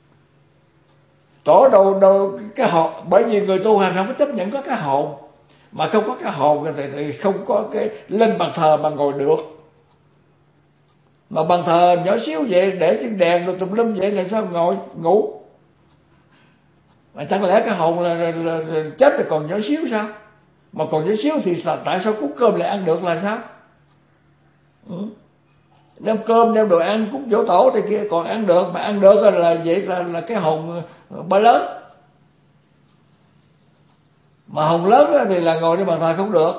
Tổ đâu đâu cái hồn, bởi vì người tu hành không có chấp nhận có cái hồn, mà không có cái hồn thì, thì không có cái lên bàn thờ mà ngồi được. Mà bàn thờ nhỏ xíu vậy để trên đèn rồi tùm lum vậy là sao ngồi ngủ? Mà chẳng lẽ cái hồn là, là, là, là chết rồi còn nhỏ xíu sao? Mà còn nhỏ xíu thì tại sao cúng cơm lại ăn được là sao? Ừ. Đem cơm đem đồ ăn cúng dỗ tổ thì kia còn ăn được, mà ăn được là vậy là là cái hồn ba lớn. Mà hồn lớn thì là ngồi trên bàn thờ không được.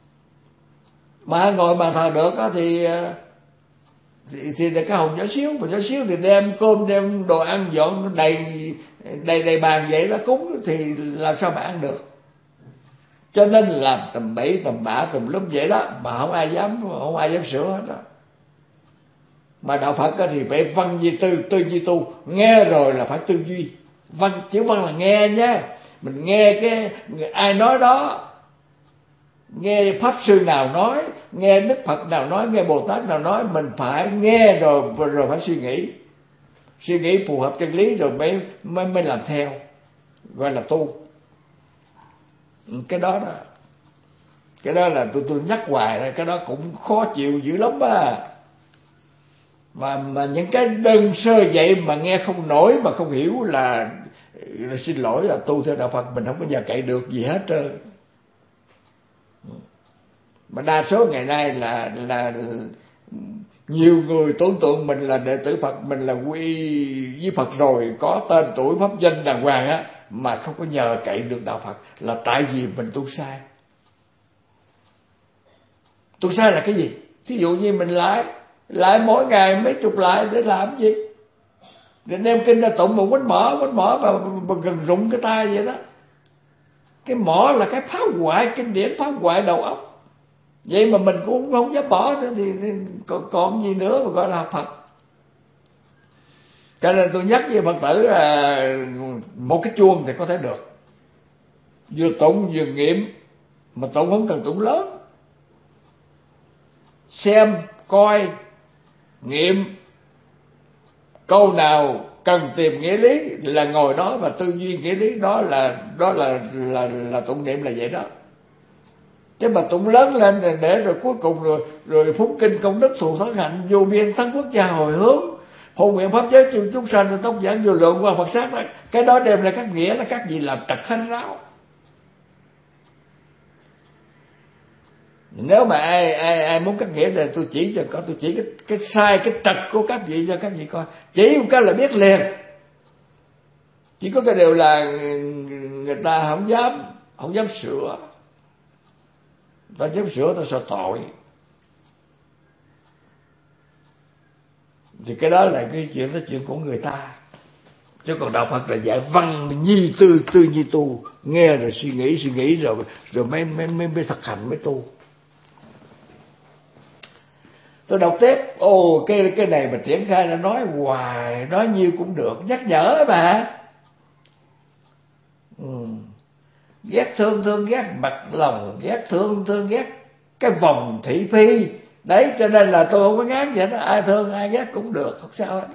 Mà ngồi bàn thờ được thì thì, thì là cái hồn nhỏ xíu, mà nhỏ xíu thì đem cơm đem đồ ăn dọn đầy đầy đầy bàn vậy đó cúng thì làm sao mà ăn được. Cho nên làm tầm bậy tầm bạ tùm lum vậy đó mà không ai dám không ai dám sửa hết đó. Mà đạo Phật thì phải văn di tư, tư di tu. Nghe rồi là phải tư duy. Văn, chữ văn là nghe nhé. Mình nghe cái ai nói đó, nghe pháp sư nào nói, nghe Đức Phật nào nói, nghe Bồ Tát nào nói, mình phải nghe rồi rồi phải suy nghĩ, suy nghĩ phù hợp chân lý rồi mới mới mới làm theo, gọi là tu. Cái đó đó, cái đó là tôi tôi nhắc hoài rồi, cái đó cũng khó chịu dữ lắm á. Mà mà những cái đơn sơ vậy mà nghe không nổi, mà không hiểu là, là xin lỗi, là tu theo đạo Phật mình không có nhờ cậy được gì hết trơn. Mà đa số ngày nay là là nhiều người tưởng tượng mình là đệ tử Phật, mình là quy với Phật rồi, có tên tuổi pháp danh đàng hoàng á, mà không có nhờ cậy được đạo Phật, là tại vì mình tu sai. Tu sai là cái gì? Thí dụ như mình lại lại mỗi ngày mấy chục lại để làm gì? Để đem kinh ra tụng một quánh mỏ, quánh mỏ và, và gần rụng cái tay vậy đó. Cái mỏ là cái phá hoại kinh điển, phá hoại đầu óc. Vậy mà mình cũng không dám bỏ nữa thì, thì còn, còn gì nữa mà gọi là Phật. Cho nên tôi nhắc với Phật tử là một cái chuông thì có thể được, vừa tụng vừa nghiệm, mà tụng không cần tụng lớn, xem coi nghiệm, câu nào cần tìm nghĩa lý là ngồi đó và tư duy nghĩa lý đó, là đó là là là tụng niệm là vậy đó. Chứ mà tụng lớn lên rồi để rồi cuối cùng rồi rồi phúc kinh công đức thù thắng hạnh vô biên thắng quốc gia hồi hướng hộ nguyện pháp giới chư chúng sanh tóc giảng vô lượng qua Phật sát đó. Cái đó đem lại các nghĩa là các gì làm trật hết ráo. Nếu mà ai ai ai muốn các nghĩa này tôi chỉ cho có tôi chỉ cái cái sai cái trật của các vị cho các vị coi, chỉ một cái là biết liền. Chỉ có cái điều là người ta không dám không dám sửa, ta dám sửa ta sợ tội. Thì cái đó là cái chuyện đó chuyện của người ta. Chứ còn đạo Phật là dạy văn nhi tư, tư nhi tu, nghe rồi suy nghĩ suy nghĩ rồi rồi mới mới mới, mới thực hành mới tu. Tôi đọc tiếp, ồ cái cái này mà triển khai nó nói hoài, nói nhiêu cũng được, nhắc nhở mà. Ừ. Ghét thương thương ghét mặt lòng, ghét thương thương ghét cái vòng thị phi. Đấy cho nên là tôi không có ngán vậy đó, ai thương ai ghét cũng được, không sao hết.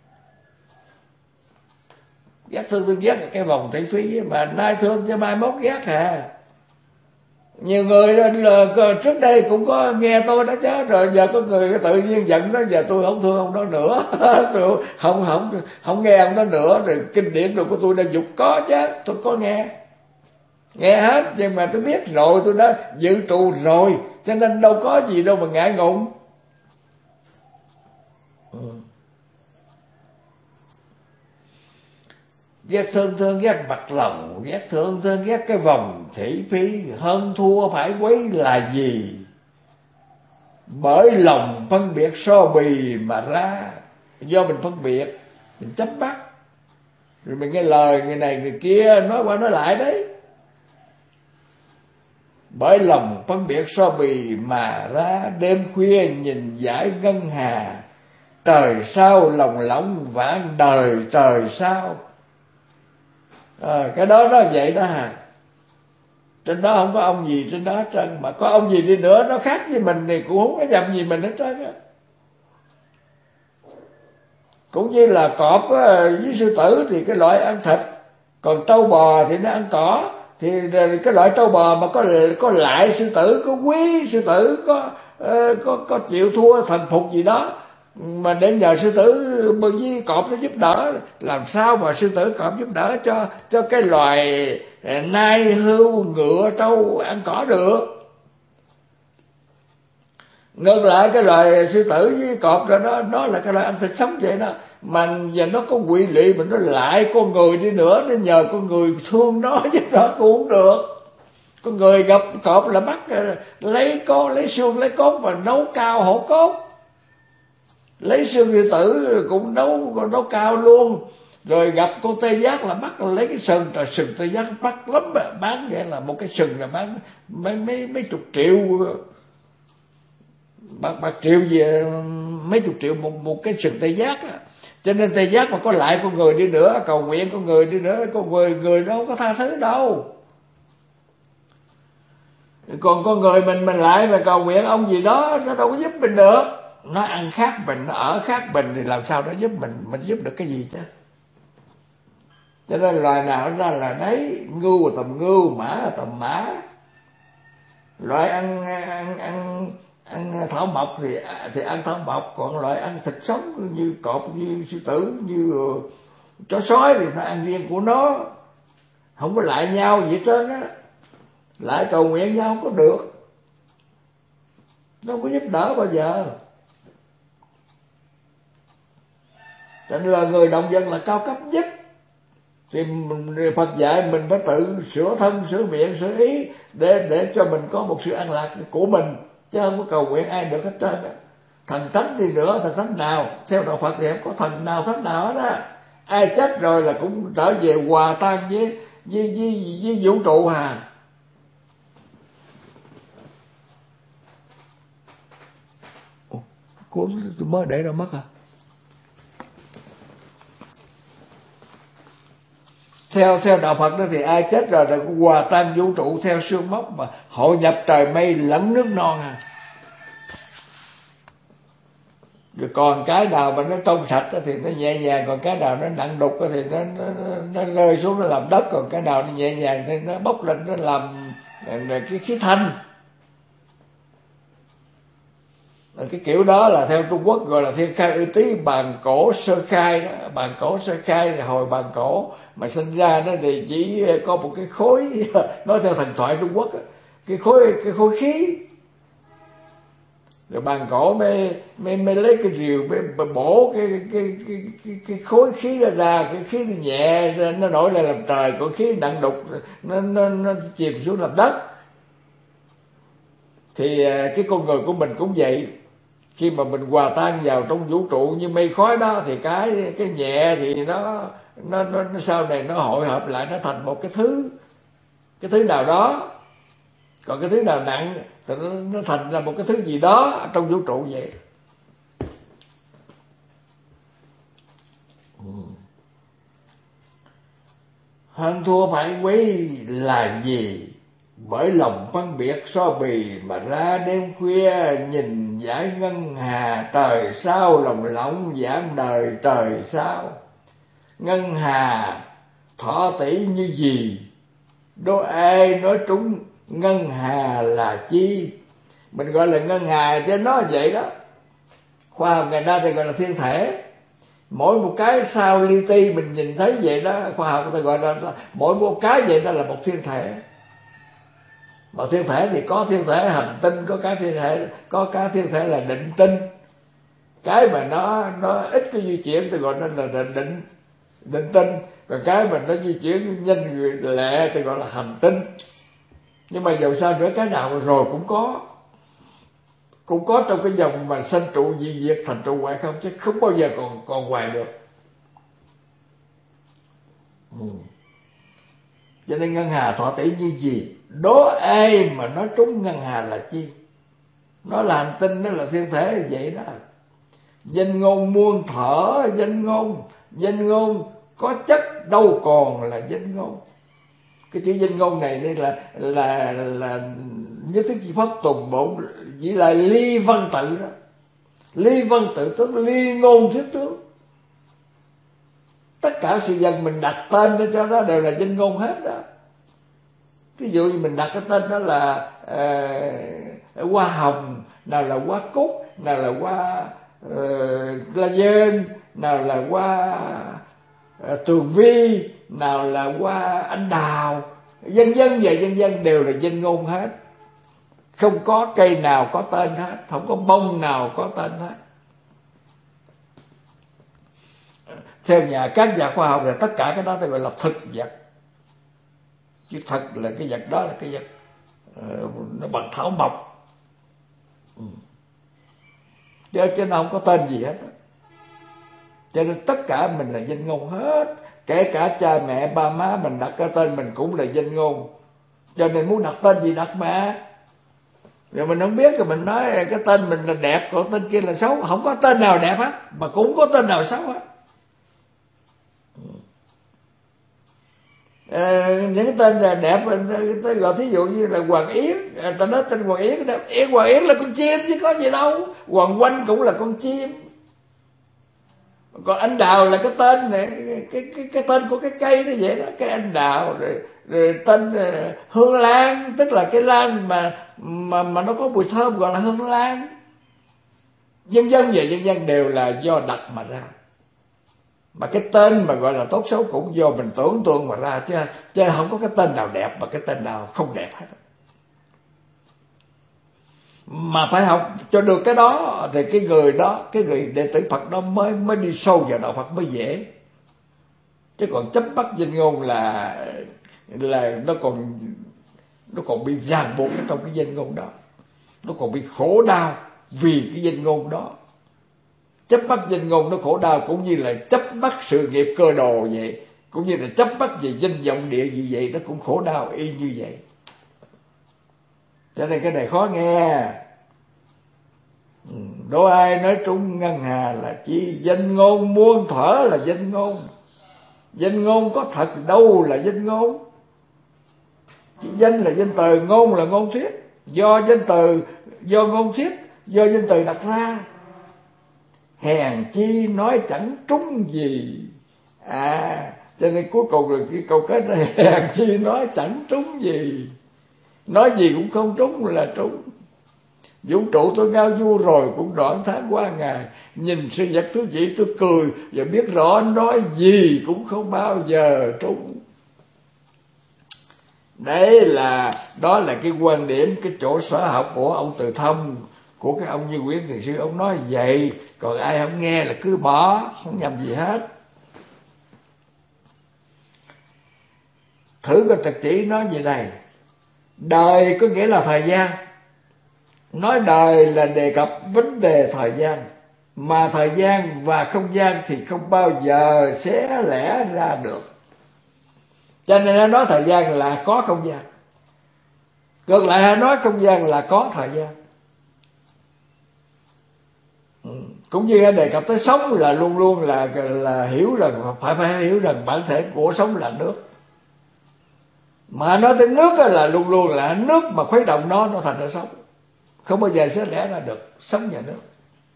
Ghét thương thương ghét là cái vòng thị phi, mà nay thương cho mai mốt ghét à. Nhiều người là trước đây cũng có nghe tôi đó chứ, rồi giờ có người tự nhiên giận đó, giờ tôi không thương ông đó nữa. Tôi không không không nghe ông đó nữa, rồi kinh điển rồi của tôi đã dục có chứ, tôi có nghe nghe hết, nhưng mà tôi biết rồi, tôi đã dự trù rồi, cho nên đâu có gì đâu mà ngại ngùng. Ừ. Ghét thương thương ghét mặt lòng, ghét thương thương ghét cái vòng thị phi, hơn thua phải quấy là gì? Bởi lòng phân biệt so bì mà ra. Do mình phân biệt, mình chấp bắt, rồi mình nghe lời người này người kia nói qua nói lại đấy. Bởi lòng phân biệt so bì mà ra, đêm khuya nhìn dải ngân hà, trời sao lòng lỏng vạn đời trời sao. À, cái đó nó vậy đó hả? Trên đó không có ông gì trên đó hết trơn, mà có ông gì đi nữa nó khác với mình thì cũng không có nhầm gì mình hết trơn á. Cũng như là cọp với sư tử thì cái loại ăn thịt, còn trâu bò thì nó ăn cỏ. Thì cái loại trâu bò mà có có lại sư tử, có quý sư tử, có có có chịu thua thần phục gì đó, mà để nhờ sư tử với cọp nó giúp đỡ, làm sao mà sư tử cọp giúp đỡ cho cho cái loài nai hươu ngựa trâu ăn cỏ được. Ngược lại cái loài sư tử với cọp rồi đó, nó là cái loài ăn thịt sống vậy đó, mà giờ nó có quỷ lụy, mà nó lại con người đi nữa, nó nhờ con người thương nó chứ đó cũng không được. Con người gặp cọp là bắt lấy con lấy xương lấy cốt và nấu cao hổ cốt, lấy xương sư tử cũng nấu nấu cao luôn. Rồi gặp con tê giác là bắt lấy cái sừng, trời sừng tê giác bắt lắm mà bán vậy, là một cái sừng là bán mấy mấy mấy chục triệu, bạc bạc triệu gì, mấy chục triệu một một cái sừng tê giác á. Cho nên tê giác mà có lại con người đi nữa, cầu nguyện con người đi nữa, con người người đâu có tha thứ đâu. Còn con người mình mình lại mà cầu nguyện ông gì đó, nó đâu có giúp mình được. Nó ăn khác mình, nó ở khác mình thì làm sao nó giúp mình, mình giúp được cái gì chứ. Cho nên loài nào nó ra là đấy, ngưu là tầm ngưu, mã là tầm mã. Loại ăn ăn ăn ăn thảo mộc thì thì ăn thảo mộc, còn loại ăn thịt sống như cọp, như sư tử, như chó sói thì nó ăn riêng của nó, không có lại nhau gì hết trơn á. Lại cầu nguyện nhau không có được, nó không có giúp đỡ bao giờ. Cho nên là người động vật là cao cấp nhất. Thì Phật dạy mình phải tự sửa thân, sửa miệng, sửa ý để để cho mình có một sự an lạc của mình, chứ không có cầu nguyện ai được hết trơn á. Thần thánh đi nữa, thần thánh nào theo đạo Phật thì không có thần nào thánh nào hết á. Ai chết rồi là cũng trở về hòa tan với với với, với vũ trụ hà. Ủa, cuốn tôi mới để đâu mất à? Theo theo đạo Phật đó thì ai chết rồi là cũng hòa tan vũ trụ theo sương mốc mà hội nhập trời mây lẫn nước non à. Rồi còn cái nào mà nó trong sạch thì nó nhẹ nhàng, còn cái nào nó nặng đục thì nó, nó, nó rơi xuống nó làm đất, còn cái nào nó nhẹ nhàng thì nó bốc lên nó làm cái khí thanh. Cái kiểu đó là theo Trung Quốc gọi là thiên khai ư tí, bàn cổ sơ khai đó. Bàn cổ sơ khai là hồi bàn cổ mà sinh ra nó thì chỉ có một cái khối, nói theo thần thoại Trung Quốc đó, cái khối cái khối khí. Rồi bàn cổ mới mới mới lấy cái rìu mới bổ cái cái cái cái, cái khối khí ra ra, cái khí nhẹ nó nổi lên làm trời, còn khí nặng đục nó nó nó chìm xuống làm đất. Thì cái con người của mình cũng vậy. Khi mà mình hòa tan vào trong vũ trụ như mây khói đó thì cái cái nhẹ thì nó nó nó, nó sau này nó hội hợp lại nó thành một cái thứ cái thứ nào đó. Còn cái thứ nào nặng thì nó, nó thành ra một cái thứ gì đó trong vũ trụ vậy. Hơn thua phải quý là gì? Bởi lòng phân biệt so bì mà ra đêm khuya nhìn giải ngân hà, trời sao lòng lộng giảng đời trời sao. Ngân hà thọ tỷ như gì, đố ai nói trúng ngân hà là chi. Mình gọi là ngân hà chứ nó vậy đó. Khoa học ngày nay thì gọi là thiên thể. Mỗi một cái sao li ti mình nhìn thấy vậy đó, khoa học ta gọi là mỗi một cái vậy đó là một thiên thể. Mà thiên thể thì có thiên thể hành tinh, có cái thiên thể có cái thiên thể là định tinh. Cái mà nó nó ít cái di chuyển thì gọi nó là định định, định tinh. Còn cái mà nó di chuyển nhanh lẹ thì gọi là hành tinh. Nhưng mà dầu sao nữa cái nào rồi cũng có cũng có trong cái dòng mà sanh trụ di diệt thành trụ hoại không, chứ không bao giờ còn còn hoài được. Ừ. Cho nên ngân hà thọ tỷ như gì, đố ai mà nói trúng ngân hà là chi. Nó là hành tinh, nó là thiên thể là vậy đó. Danh ngôn muôn thở danh ngôn, danh ngôn có chất đâu còn là danh ngôn. Cái chữ danh ngôn này đây là là là nhất thức chi pháp tùng bổn, chỉ là ly văn tự đó. Ly văn tự tức ly ngôn thuyết tướng. Tất cả sự vật mình đặt tên để cho nó đều là danh ngôn hết đó. Ví dụ như mình đặt cái tên đó là uh, hoa hồng, nào là hoa cúc, nào là hoa uh, la dơn, nào là hoa uh, tường vi, nào là hoa anh đào, vân vân và vân vân đều là danh ngôn hết. Không có cây nào có tên hết, không có bông nào có tên hết. Theo nhà các nhà khoa học là tất cả cái đó tôi gọi là thực vật. Chứ thật là cái vật đó là cái vật uh, nó bằng thảo mộc. Ừ. Chứ, chứ nó không có tên gì hết. Cho nên tất cả mình là danh ngôn hết. Kể cả cha mẹ ba má mình đặt cái tên mình cũng là danh ngôn. Cho nên muốn đặt tên gì đặt mà. Rồi mình không biết rồi mình nói cái tên mình là đẹp, còn tên kia là xấu. Không có tên nào đẹp hết, mà cũng có tên nào xấu hết. À, những cái tên là đẹp, tôi gọi thí dụ như là Hoàng Yến, ta nói tên Hoàng Yến, Yến Hoàng Yến là con chim chứ có gì đâu. Hoàng Oanh cũng là con chim. Còn anh đào là cái tên này, cái, cái, cái, cái tên của cái cây nó vậy đó, cái anh đào. Rồi, rồi tên uh, hương lan, tức là cái lan mà mà mà nó có mùi thơm gọi là hương lan. Vân vân và vân vân đều là do đặt mà ra. Mà cái tên mà gọi là tốt xấu cũng do mình tưởng tượng mà ra, chứ chứ không có cái tên nào đẹp mà cái tên nào không đẹp hết. Mà phải học cho được cái đó thì cái người đó, cái người đệ tử Phật đó mới mới đi sâu vào đạo Phật mới dễ. Chứ còn chấp bắt danh ngôn là là nó còn nó còn bị ràng buộc trong cái danh ngôn đó, nó còn bị khổ đau vì cái danh ngôn đó. Chấp bắt danh ngôn nó khổ đau cũng như là chấp bắt sự nghiệp cơ đồ vậy, cũng như là chấp bắt về danh vọng địa vị vậy, nó cũng khổ đau y như vậy. Cho nên cái này khó nghe. Đố ai nói Trung Ngân Hà là chi? Danh ngôn muôn thuở là danh ngôn. Danh ngôn có thật đâu là danh ngôn. Danh là danh từ, ngôn là ngôn thuyết. Do danh từ, do ngôn thuyết, do danh từ đặt ra. Hèn chi nói chẳng trúng gì. À, cho nên cuối cùng rồi cái câu kết là hèn chi nói chẳng trúng gì. Nói gì cũng không trúng là trúng. Vũ trụ tôi ngao du rồi cũng đoạn tháng qua ngày. Nhìn sự vật thú vị tôi cười, và biết rõ nói gì cũng không bao giờ trúng. Đấy là, đó là cái quan điểm, cái chỗ sở học của ông Từ Thông, của cái ông Như Nguyễn Thiền Sư. Ông nói vậy, còn ai không nghe là cứ bỏ, không nhầm gì hết. Thử coi Trật Chỉ nói gì này. Đời có nghĩa là thời gian. Nói đời là đề cập vấn đề thời gian, mà thời gian và không gian thì không bao giờ xé lẻ ra được. Cho nên nó nói thời gian là có không gian, ngược lại hay nói không gian là có thời gian. Ừ. Cũng như đề cập tới sống là luôn luôn là là hiểu rằng phải phải hiểu rằng bản thể của sống là nước. Mà nói tới nước là luôn luôn là nước mà khuấy động nó nó thành ra sống, không bao giờ sẽ lẽ ra được sống và nước.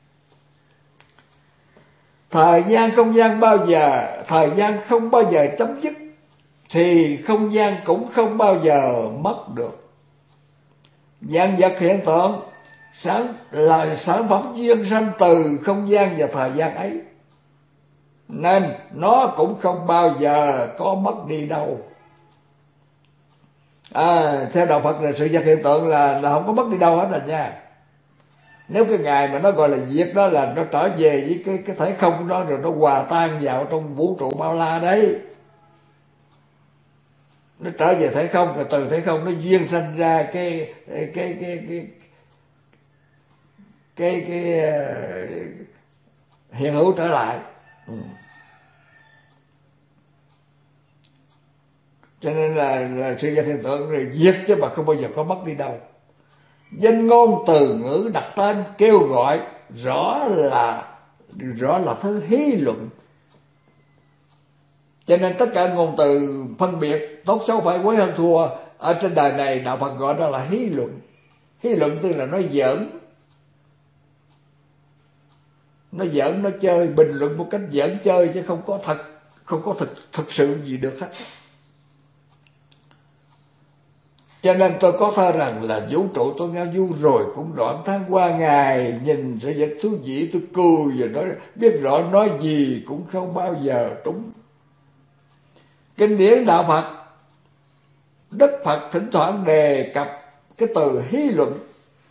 Thời gian không gian bao giờ, thời gian không bao giờ chấm dứt, thì không gian cũng không bao giờ mất được. Vạn vật hiện tượng sản là sản phẩm duyên sanh từ không gian và thời gian ấy, nên nó cũng không bao giờ có mất đi đâu. À, theo đạo Phật là sự vật hiện tượng là, là không có mất đi đâu hết rồi nha. Nếu cái ngày mà nó gọi là diệt đó là nó trở về với cái, cái thể không đó, rồi nó hòa tan vào trong vũ trụ bao la đấy. Nó trở về thể không, rồi từ thể không nó duyên sanh ra cái cái cái cái cái cái, cái, cái hiện hữu trở lại. Ừ. Cho nên là, là sự vật hiện tượng rồi diệt chứ mà không bao giờ có mất đi đâu. Danh ngôn từ ngữ đặt tên kêu gọi rõ là rõ là thứ hí luận. Cho nên tất cả ngôn từ phân biệt tốt xấu phải quấy hơn thua ở trên đời này, đạo Phật gọi đó là hí luận. Hí luận tức là nói giỡn, nó giỡn, nó chơi, bình luận một cách giỡn chơi chứ không có thật, không có thực thực sự gì được hết. Cho nên tôi có thơ rằng là vũ trụ tôi ngao du rồi cũng đoạn tháng qua ngày, nhìn sự vật thú vị tôi cười và nói biết rõ nói gì cũng không bao giờ trúng. Kinh điển đạo Phật, Đức Phật thỉnh thoảng đề cập cái từ hí luận.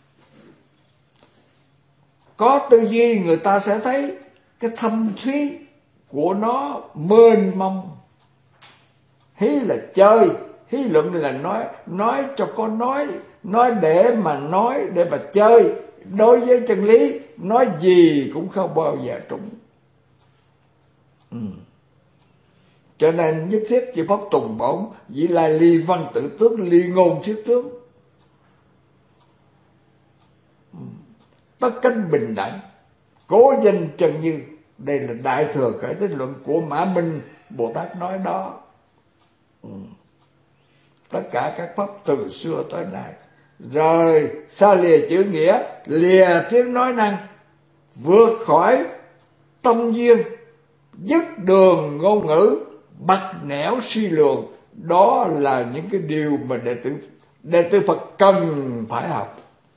Có tư duy người ta sẽ thấy cái thâm thúy của nó mênh mông. Hí là chơi, hí luận là nói nói cho có nói, nói để mà nói, để mà chơi. Đối với chân lý, nói gì cũng không bao giờ trúng. Ừ. Cho nên nhất thiết chỉ pháp tùng bổn, dĩ lai ly văn tự tướng, ly ngôn thiết tướng. Ừ. Tất cánh bình đẳng, cố danh trần như. Đây là Đại Thừa Khởi Tín Luận của Mã Minh Bồ Tát nói đó. Ừ. Tất cả các pháp từ xưa tới nay, rồi xa lìa chữ nghĩa, lìa tiếng nói năng, vượt khỏi tâm duyên, dứt đường ngôn ngữ, bặt nẻo suy lường. Đó là những cái điều mà đệ tử đệ tử Phật cần phải học.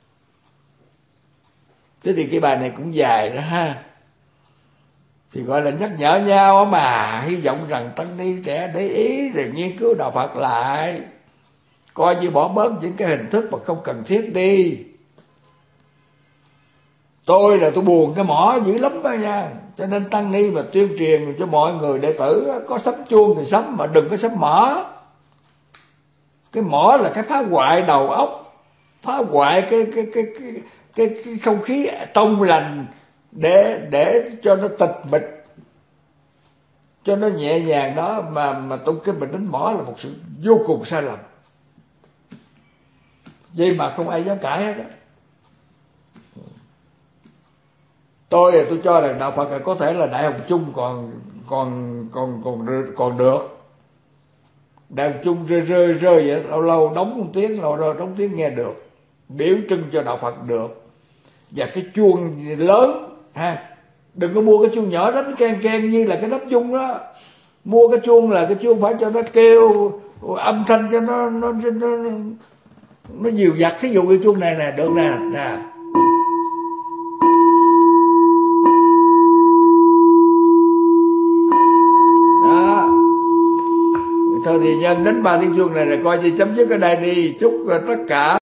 Thế thì cái bài này cũng dài đó ha, thì gọi là nhắc nhở nhau mà. Hy vọng rằng tăng ni trẻ để ý rồi nghiên cứu đạo Phật lại, coi như bỏ bớt những cái hình thức mà không cần thiết đi. Tôi là tôi buồn cái mỏ dữ lắm đó nha, cho nên tăng ni mà tuyên truyền cho mọi người đệ tử có sắm chuông thì sắm, mà đừng có sắm mỏ. Cái mỏ là cái phá hoại đầu óc, phá hoại cái cái cái cái cái, cái không khí trong lành, để để cho nó tịch mịch, cho nó nhẹ nhàng đó, mà mà tung cái mình đánh mỏ là một sự vô cùng sai lầm. Vậy mà không ai dám cãi hết đó. Tôi tôi cho rằng đạo Phật là có thể là Đại Hồng Chung còn còn còn còn còn được. Đại Hồng Chung rơi rơi rơi vậy, lâu lâu đóng một tiếng, lâu lâu đóng tiếng nghe được, biểu trưng cho đạo Phật được. Và cái chuông lớn ha, đừng có mua cái chuông nhỏ đánh keng keng như là cái nắp chuông đó. Mua cái chuông là cái chuông phải cho nó kêu âm thanh cho nó nó nó nó, nó dịu dặt. Thí dụ cái chuông này nè, được nè nè. Đó. Thôi thì nhân đánh ba tiếng chuông này rồi coi như chấm dứt ở đây đi. Chúc tất cả